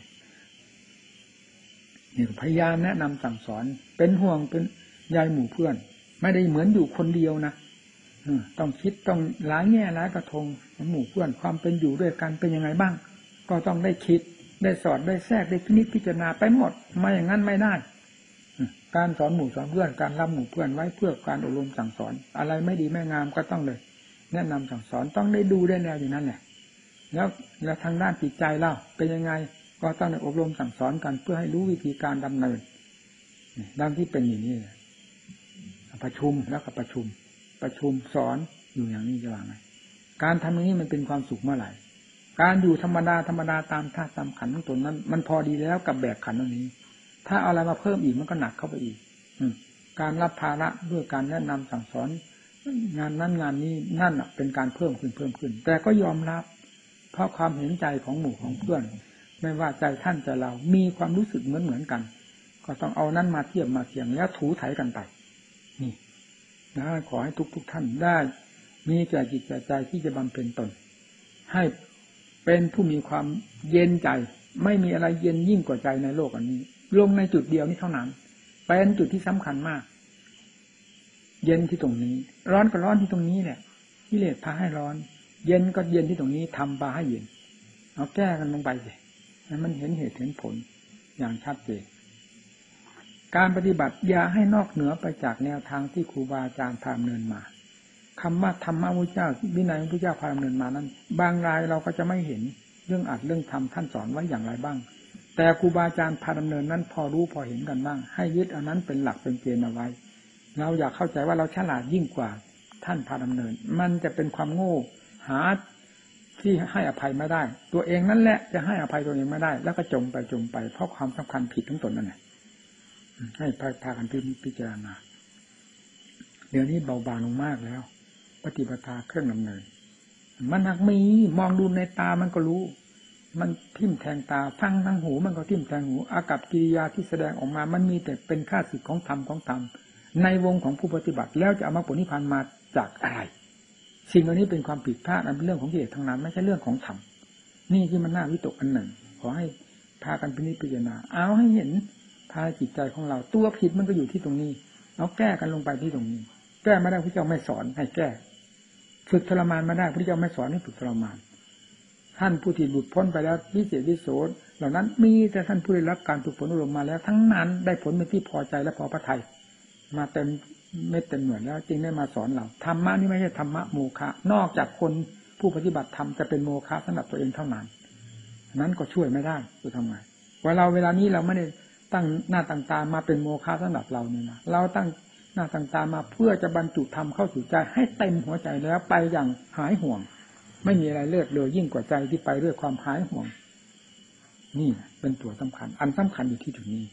เนี่ยพยายามแนะนำสั่งสอนเป็นห่วงเป็นใยหมู่เพื่อนไม่ได้เหมือนอยู่คนเดียวนะต้องคิดต้องหลายแง่หลายกระทงหมู่เพื่อนความเป็นอยู่ด้วยกันเป็นยังไงบ้างก็ต้องได้คิดได้สอนได้แทรกได้พิจารณาไปหมดไม่อย่างนั้นไม่ได้การสอนหมู่สอนเพื่อนการรับหมู่เพื่อนไว้เพื่อการอบรมสั่งสอนอะไรไม่ดีไม่งามก็ต้องเลยแนะนำสั่งสอนต้องได้ดูได้แนวอย่างนั้นแหละแล้วทางด้านจิตใจเล่าเป็นยังไงก็ต้องได้อบรมสั่งสอนกันเพื่อให้รู้วิธีการดำเนินดังที่เป็นอย่างนี้ประชุมแล้วก็ประชุมสอนอยู่อย่างนี้จะว่าไงการทำอย่างนี้มันเป็นความสุขเมื่อไหร่การอยู่ธรรมดาตามธาตุตามขันธ์ของตนนั้นมันพอดีแล้วกับแบกขันธ์ตรงนี้ถ้าเอาอะไรมาเพิ่มอีกมันก็หนักเข้าไปอีกการรับภาระด้วยการแนะนำสั่งสอนงานนั้นงานนี้นั่นเป็นการเพิ่มขึ้นแต่ก็ยอมรับเพราะความเห็นใจของหมู่ของเพื่อนไม่ว่าใจท่านใจเรามีความรู้สึกเหมือนกันก็ต้องเอานั้นมาเทียบมาเทียงแล้วถูไถกันไปนี่นะขอให้ทุกท่านได้มีใจจิตใจที่จะบำเพ็ญตนให้เป็นผู้มีความเย็นใจไม่มีอะไรเย็นยิ่งกว่าใจในโลกอันนี้ลงในจุดเดียวนี้เท่านั้นเป็นจุดที่สำคัญมากเย็นที่ตรงนี้ร้อนก็ร้อนที่ตรงนี้แหละกิเลสพาให้ร้อนเย็นก็เย็นที่ตรงนี้ทำพาให้เย็นเอาแก้กันลงไปสิให้มันเห็นเหตุเห็นผลอย่างชัดเจนการปฏิบัติอย่าให้นอกเหนือไปจากแนวทางที่ครูบาอาจารย์พาดำเนินมาคำว่าธรรมะพระเจ้าวินัยของพระเจ้าพาดำเนินมานั้นบางรายเราก็จะไม่เห็นเรื่องอัดเรื่องทำท่านสอนไว้อย่างไรบ้างแต่ครูบาอาจารย์พาดำเนินนั้นพอรู้พอเห็นกันบ้างให้ยึดอันนั้นเป็นหลักเป็นเกณฑ์เอาไว้เราอยากเข้าใจว่าเราฉลาดยิ่งกว่าท่านพาดำเนินมันจะเป็นความโง่หาที่ให้อภัยไม่ได้ตัวเองนั่นแหละจะให้อภัยตัวเองไม่ได้แล้วก็จมไปเพราะความสำคัญผิดทั้งตนนั่นแหละให้พากันพิจารณาเดี๋ยวนี้เบาบางลงมากแล้วปฏิปทาเครื่องดำเนินมันหากมีมองดูในตามันก็รู้มันทิ่มแทงตาฟังทางหูมันก็ทิ่มแทงหูอากัปกิริยาที่แสดงออกมามันมีแต่เป็นค่าศึกของธรรมในวงของผู้ปฏิบัติแล้วจะเอามรรคผลนิพพานมาจากอะไรสิ่งเหล่านี้เป็นความผิดพลาดอันเป็นเรื่องของกิเลสทั้งนั้นไม่ใช่เรื่องของธรรมนี่ที่มันน่าวิตกอันหนึ่งขอให้พากันพิจารณาเอาให้เห็นภายจิตใจของเราตัวผิดมันก็อยู่ที่ตรงนี้เอาแก้กันลงไปที่ตรงนี้แก้ไม่ได้พระเจ้าไม่สอนให้แก้ฝึกทรมานมาได้พระเจ้าไม่สอนให้ฝึกทรมานท่านผู้ที่หลุดพ้นไปแล้ววิเศษวิโสเหล่านั้นมีแต่ท่านผู้ได้รับการฝึกฝนอบรมมาแล้วทั้งนั้นได้ผลเป็นที่พอใจและพอพระทัยมาเต็มเม็ดเต็มหน่วยแล้วจึงได้มาสอนเราธรรมะนี่ไม่ใช่ธรรมะโมฆะนอกจากคนผู้ปฏิบัติธรรมจะเป็นโมฆะสำหรับตัวเองเท่านั้นนั้นก็ช่วยไม่ได้จะทำไงว่าเวลานี้เราไม่ได้ตั้งหน้าตั้งตามาเป็นโมฆะสำหรับเรานี่นะเราตั้งหน้าตั้งตามาเพื่อจะบรรจุธรรมเข้าสู่ใจให้เต็มหัวใจแล้วไปอย่างหายห่วงไม่มีอะไรเลิศเลอยิ่งกว่าใจที่ไปด้วยความหายห่วงนี่เป็นตัวสำคัญอันสำคัญอยู่ที่จุดนี้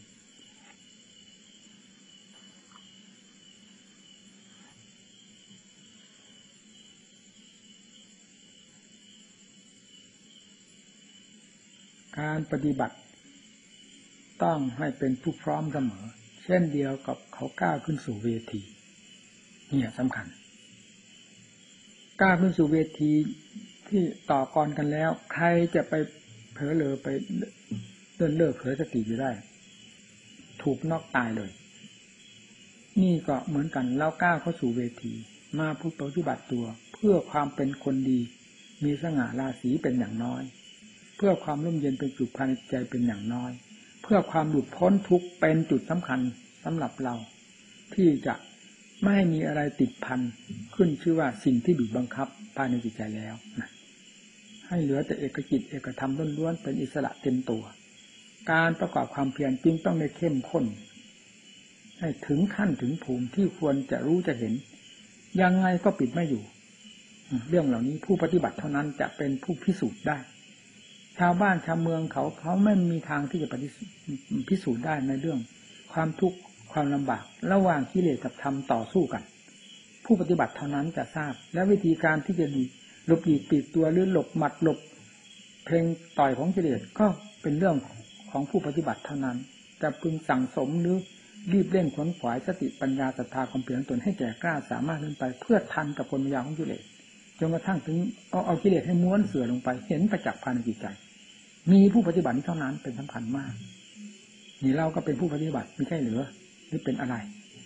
การปฏิบัติต้องให้เป็นผู้พร้อมเสมอเช่นเดียวกับเขาก้าวขึ้นสู่เวทีเนี่ยสำคัญก้าวขึ้นสู่เวทีที่ต่อกรกันแล้วใครจะไปเผลอเลอไปเดินเลิกเผลอสติอยู่ได้ถูกน็อกตายเลยนี่ก็เหมือนกันเราก้าวเข้าสู่เวทีมาผู้ปฏิบัติตัวเพื่อความเป็นคนดีมีสง่าราศีเป็นอย่างน้อยเพื่อความร่มเย็นเป็นจุดภายในใจเป็นอย่างน้อยเพื่อความหลุดพ้นทุกข์เป็นจุดสำคัญสำหรับเราที่จะไม่ให้มีอะไรติดพันขึ้นชื่อว่าสิ่งที่บีบบังคับภายในจิตใจแล้วนะให้เหลือแต่เอกจิตเอกธรรมล้วนๆเป็นอิสระเต็มตัวการประกอบความเพียรจึงต้องได้เข้มข้นให้ถึงขั้นถึงภูมิที่ควรจะรู้จะเห็นยังไงก็ปิดไม่อยู่เรื่องเหล่านี้ผู้ปฏิบัติเท่านั้นจะเป็นผู้พิสูจน์ได้ชาวบ้านชาวเมืองเขาไม่มีทางที่จะพิสูจน์ได้ในเรื่องความทุกข์ความลำบากระหว่างกิเลสกับธรรมต่อสู้กันผู้ปฏิบัติเท่านั้นจะทราบและวิธีการที่จะหลบหลีกปิดตัวหรือหลบหมัดหลบเพลงต่อยของกิเลสก็เป็นเรื่องของผู้ปฏิบัติเท่านั้นจะพึงสั่งสมหรือรีบเร่งขวนขวายสติปัญญาศรัทธาความเพียรตนให้แก่กล้าสามารถขึ้นไปเพื่อทันกับผลพยาของกิเลสจนกระทั่งถึงเอากิเลสให้ม้วนเสื่อลงไปเห็นประจักษ์ภายในจิตใจมีผู้ปฏิบัติเท่านั้นเป็นสำคัญมากนี่เราก็เป็นผู้ปฏิบัติไม่ใช่หรือนี่เป็นอะไร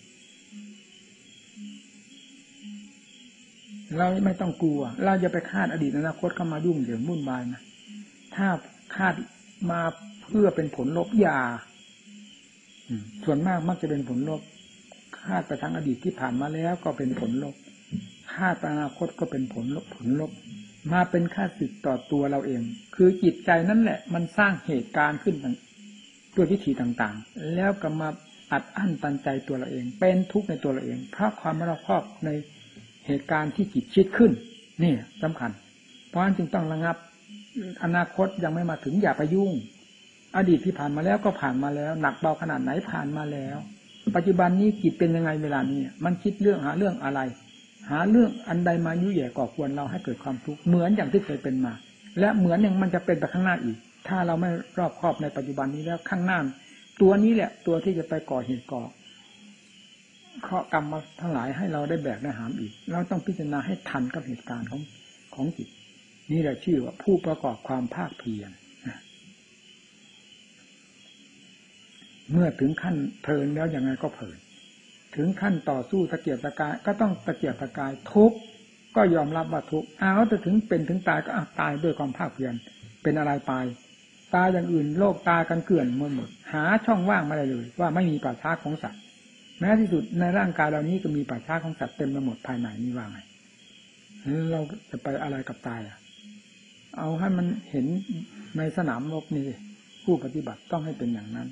เราไม่ต้องกลัวเราจะไปคาดอดีตอนาคตเข้ามายุ่งเหยิงวุ่นวายนะถ้าคาดมาเพื่อเป็นผลลบอย่าส่วนมากมักจะเป็นผลลบคาดไปทางอดีตที่ผ่านมาแล้วก็เป็นผลลบคาดไปอนาคตก็เป็นผลลบมาเป็นค่าศึกต่อตัวเราเองคือจิตใจนั่นแหละมันสร้างเหตุการณ์ขึ้นด้วยวิธีต่างๆแล้วก็มาอัดอั้นตันใจตัวเราเองเป็นทุกข์ในตัวเราเองเพราะความไม่รอบคอบในเหตุการณ์ที่จิตคิดขึ้นนี่สำคัญเพราะฉะนั้นจึงต้องระงับอนาคตยังไม่มาถึงอย่าไปยุ่งอดีตที่ผ่านมาแล้วก็ผ่านมาแล้วหนักเบาขนาดไหนผ่านมาแล้วปัจจุบันนี้จิตเป็นยังไงเวลานี้มันคิดเรื่องหาเรื่องอะไรหาเรื่องอันใดมายุ่ยแย่ก่อควรเราให้เกิดความทุกข์เหมือนอย่างที่เคยเป็นมาและเหมือนอย่างมันจะเป็นไปข้างหน้าอีกถ้าเราไม่รอบคอบในปัจจุบันนี้แล้วข้างหน้าตัวนี้แหละตัวที่จะไปก่อเหตุก่อเคราะห์กรรมมาทั้งหลายให้เราได้แบกได้หามอีกเราต้องพิจารณาให้ทันกับเหตุการณ์ของจิตนี่แหละชื่อว่าผู้ประกอบความภาคเพียรเมื่อถึงขั้นเพลินแล้วยังไงก็เพลินถึงขั้นต่อสู้ตะเกียบตะกายก็ต้องตะเกียบตะกายทุกข์ก็ยอมรับว่าทุกข์เอาแต่ถึงเป็นถึงตายก็ตายด้วยความภาคเพียรเป็นอะไรไปตายอย่างอื่นโลกตายกันเกลื่อนหมดหาช่องว่างไม่ได้เลยว่าไม่มีป่าช้าของสัตว์แม้ที่สุดในร่างกายเรานี้ก็มีป่าช้าของสัตว์เต็มไปหมดภายในนี่ว่าไงเราจะไปอะไรกับตายเอาให้มันเห็นในสนามรบนี่ผู้ปฏิบัติต้องให้เป็นอย่างนั้น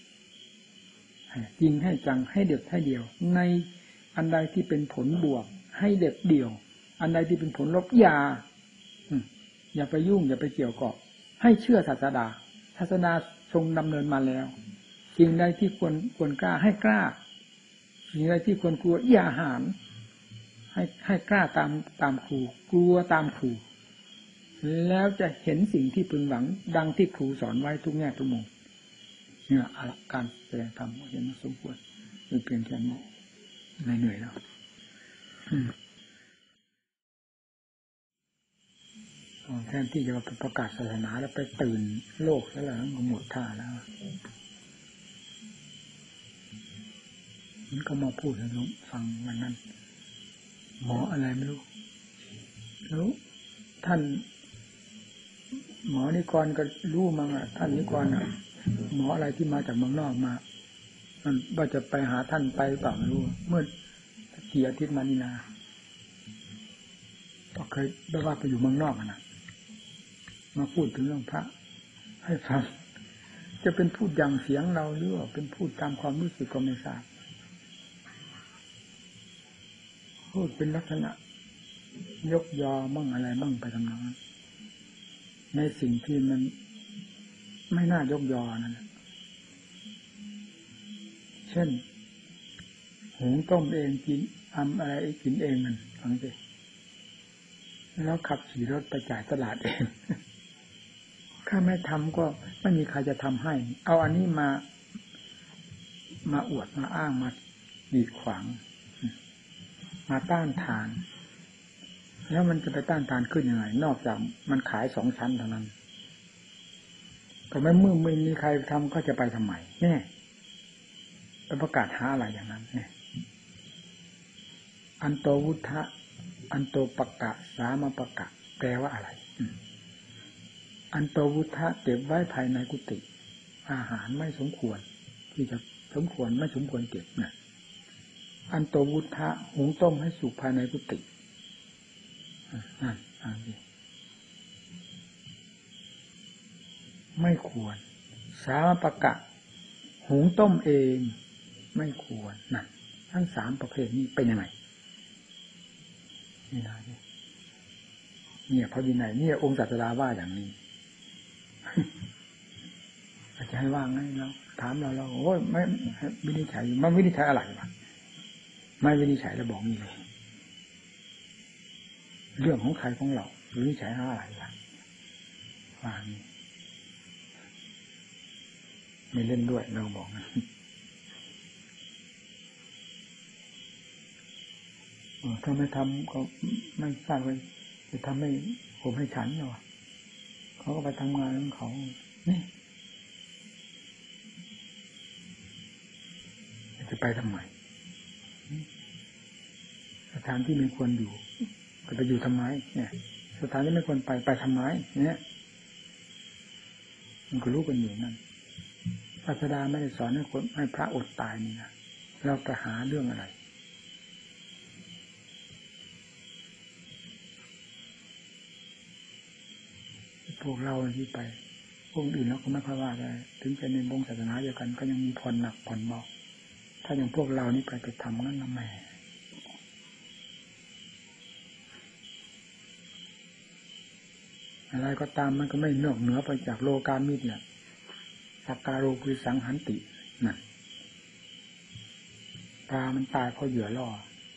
จริงให้จังให้เด็ดให้เดียวในอันใดที่เป็นผลบวกให้เด็ดเดี่ยวอันใดที่เป็นผลลบอย่าไปยุ่งอย่าไปเกี่ยวเกาะให้เชื่อศาสดาทรงดำเนินมาแล้วสิ่งใดที่ควรกล้าให้กล้าสิ่งใดที่ควรกลัวอย่าหามให้กล้าตามครูกลัวตามครูแล้วจะเห็นสิ่งที่พึงหวังดังที่ครูสอนไว้ทุกแง่ทุกมุมเนี่ยการแสดงธรรมเห็นสมควรเป็นเพียงแค่นี้เหนื่อยแล้วแทนที่จะมาประกาศศาสนาแล้วไปตื่นโลกซะแล้วก็หมดท่าแล้วมันก็มาพูดให้รู้ฟังวันนั้นหมออะไรไม่รู้แล้วท่านหมอนิกรก็รู้มั้งท่านนิกรหมออะไรที่มาจากเมืองนอกมามันว่าจะไปหาท่านไปเปล่าไม่รู้เมื่อกี่อาทิตย์มานี่นาก็เคยได้ว่าไปอยู่เมืองนอกนะมาพูดถึงเรื่องพระให้ฟังจะเป็นพูดอย่างเสียงเราหรือว่าเป็นพูดตามความรู้สึกก็ไม่ทราบพูดเป็นลักษณะยกยอมั่งอะไรมั่งไปทำนองนั้นในสิ่งที่มันไม่น่ายกยอนั่นเช่นหุงต้มเองกินทำอะไรกินเองมันฟังสิแล้วขับขี่รถไปจ่ายตลาดเองถ้าไม่ทำก็ไม่มีใครจะทำให้เอาอันนี้มาอวดมาอ้างมาดีดขวางมาต้านทานแล้วมันจะไปต้านทานขึ้นยังไงนอกจากมันขาย2 ชั้นเท่านั้นก็ไม่เมื่อไม่มีใครทำก็จะไปทำไมเนี่ยไปประกาศหาอะไรอย่างนั้นเนี่ยอันโตวุฒะอันโตปกะสามปกะแปลว่าอะไรอันโตวุฒะเก็บไว้ภายในกุฏิอาหารไม่สมควรที่จะสมควรไม่สมควรเก็บนะอันโตวุฒะหุงต้มให้สุกภายในกุฏินั่นไม่ควรสามปกะหุงต้มเองไม่ควรนั่นทั้ง3ประเภทนี้เป็นยังไงนี่นะเนี่ยพระวินัยเนี่ยองค์ศาสดาว่าอย่างนี้อาจจะให้ว่างไงเราถามเราโอ้ยไม่วินิจฉัยมันวินิจฉัยอะไรวะไม่วินิจฉัยแล้วบอกนี่เลยเรื่องของใครของเราวินิจฉัยอะไรวะว่างี้ไม่เล่นด้วยเราบอกนะถ้าไม่ทำก็ไม่ทราบเลยจะทำให้ผมให้ฉันหรอเขาก็ไปทำงานของเขานี่จะไปทำไมสถานที่ไม่ควรอยู่ก็ไปอยู่ทำไมเนี่ยสถานที่ไม่ควรไปทำไมเนี่ยมันก็รู้กันอยู่นั่นศาสดาไม่ได้สอนให้คนให้พระอดตายนี่นะเราไปหาเรื่องอะไรพวกเราที่ไปพวกอื่นเราก็ไม่ค่อยว่าอะไรถึงเป็นในวงศาสนาเดียวกันก็ยังมีผ่อนหนักผ่อนเบาถ้าอย่างพวกเรานี่ไปทำงั้นละแม่อะไรก็ตามมันก็ไม่นอกเหนือไปจากโลกามิตรเนี่ยสักการโรคือสังหันตินั่นปลามันตายเพราะเหยื่อล่อ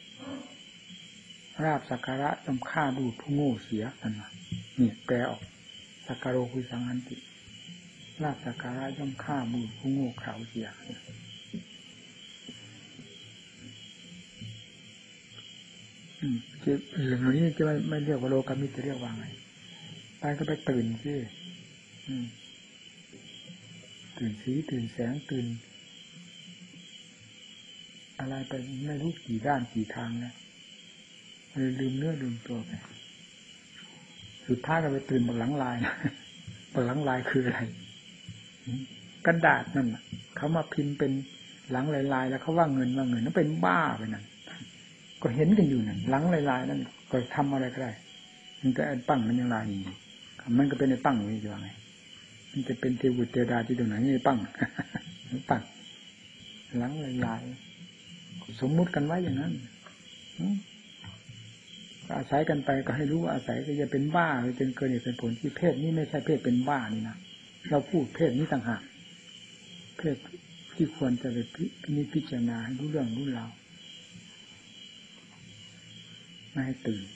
ราบสักการะจำฆ่าดูผู้โง่เสียนั่นนะนี่แปลออกสักการโรคือสังหันติราบสักการะย่อมฆ่าบูผู้โง่เขลาเสียเรื่องนี้จะไม่เรียกว่าโลกามิตรจะเรียกว่าไงไปก็ไปตื่นสิตื่นสีตื่นแสงตื่นอะไรไปไม่รู้กี่ด้านกี่ทางนะลืมเนื้อลืมตัวไปสุดท้ายก็ไปตื่นบนหลังลายบนหลังลายคืออะไรกระดาษนั่นเขามาพิมพ์เป็นหลังลายๆแล้วเขาว่าเงินนั่นเป็นบ้าไปนั่นก็เห็นกันอยู่นั่นหลังลายๆนั่นก็ทำอะไรก็ได้มันแต่ปั้งมันยังลายอยู่มันก็เป็นไอ้ปั้งนี่จะว่าไงมันจะเป็นเทวุเทดาที่ตรงไหนไอ้ปั้งปั้งหลังลายๆสมมุติกันไว้อย่างนั้นอาศัยกันไปก็ให้รู้ว่าอาศัยก็จะเป็นบ้าหรือจนเกินเหตุเป็นผลที่เพศนี้ไม่ใช่เพศเป็นบ้านี่นะเราพูดเพศนี้ต่างหากเพศที่ควรจะไปพิจารณาให้รู้เรื่องรู้ราวไม่ให้ตื่น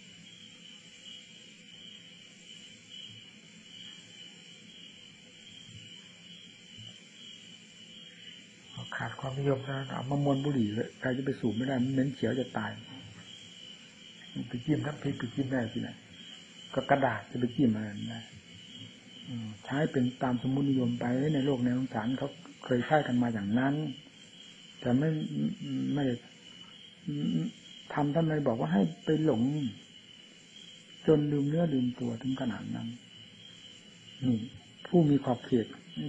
ขาดความนิยมแล้วเอามามวนบุหรี่เลยใครจะไปสูบไม่ได้มันเหม็นเขียวจะตายไปจิ้มน้ำพริกไปจิ้มได้ที่ไหนก็กระดาษจะไปจิ้มอะไรได้ใช้เป็นตามสมมุตินิยมไปในโลกในสงสารเขาเคยใช้กันมาอย่างนั้นแต่ไม่ได้ทำทำไมบอกว่าให้ไปหลงจนลืมเนื้อลืมตัวถึงขนาดนั้นนี่ผู้มีขอบเขต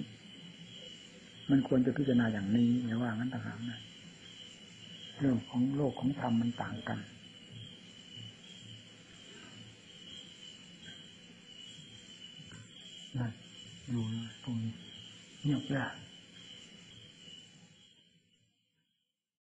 มันควรจะพิจารณาอย่างนี้อย่าว่างั้นต่างหากนะเรื่องของโลกของธรรมมันต่างกันนั่นดูตรงนี้เงียบยาก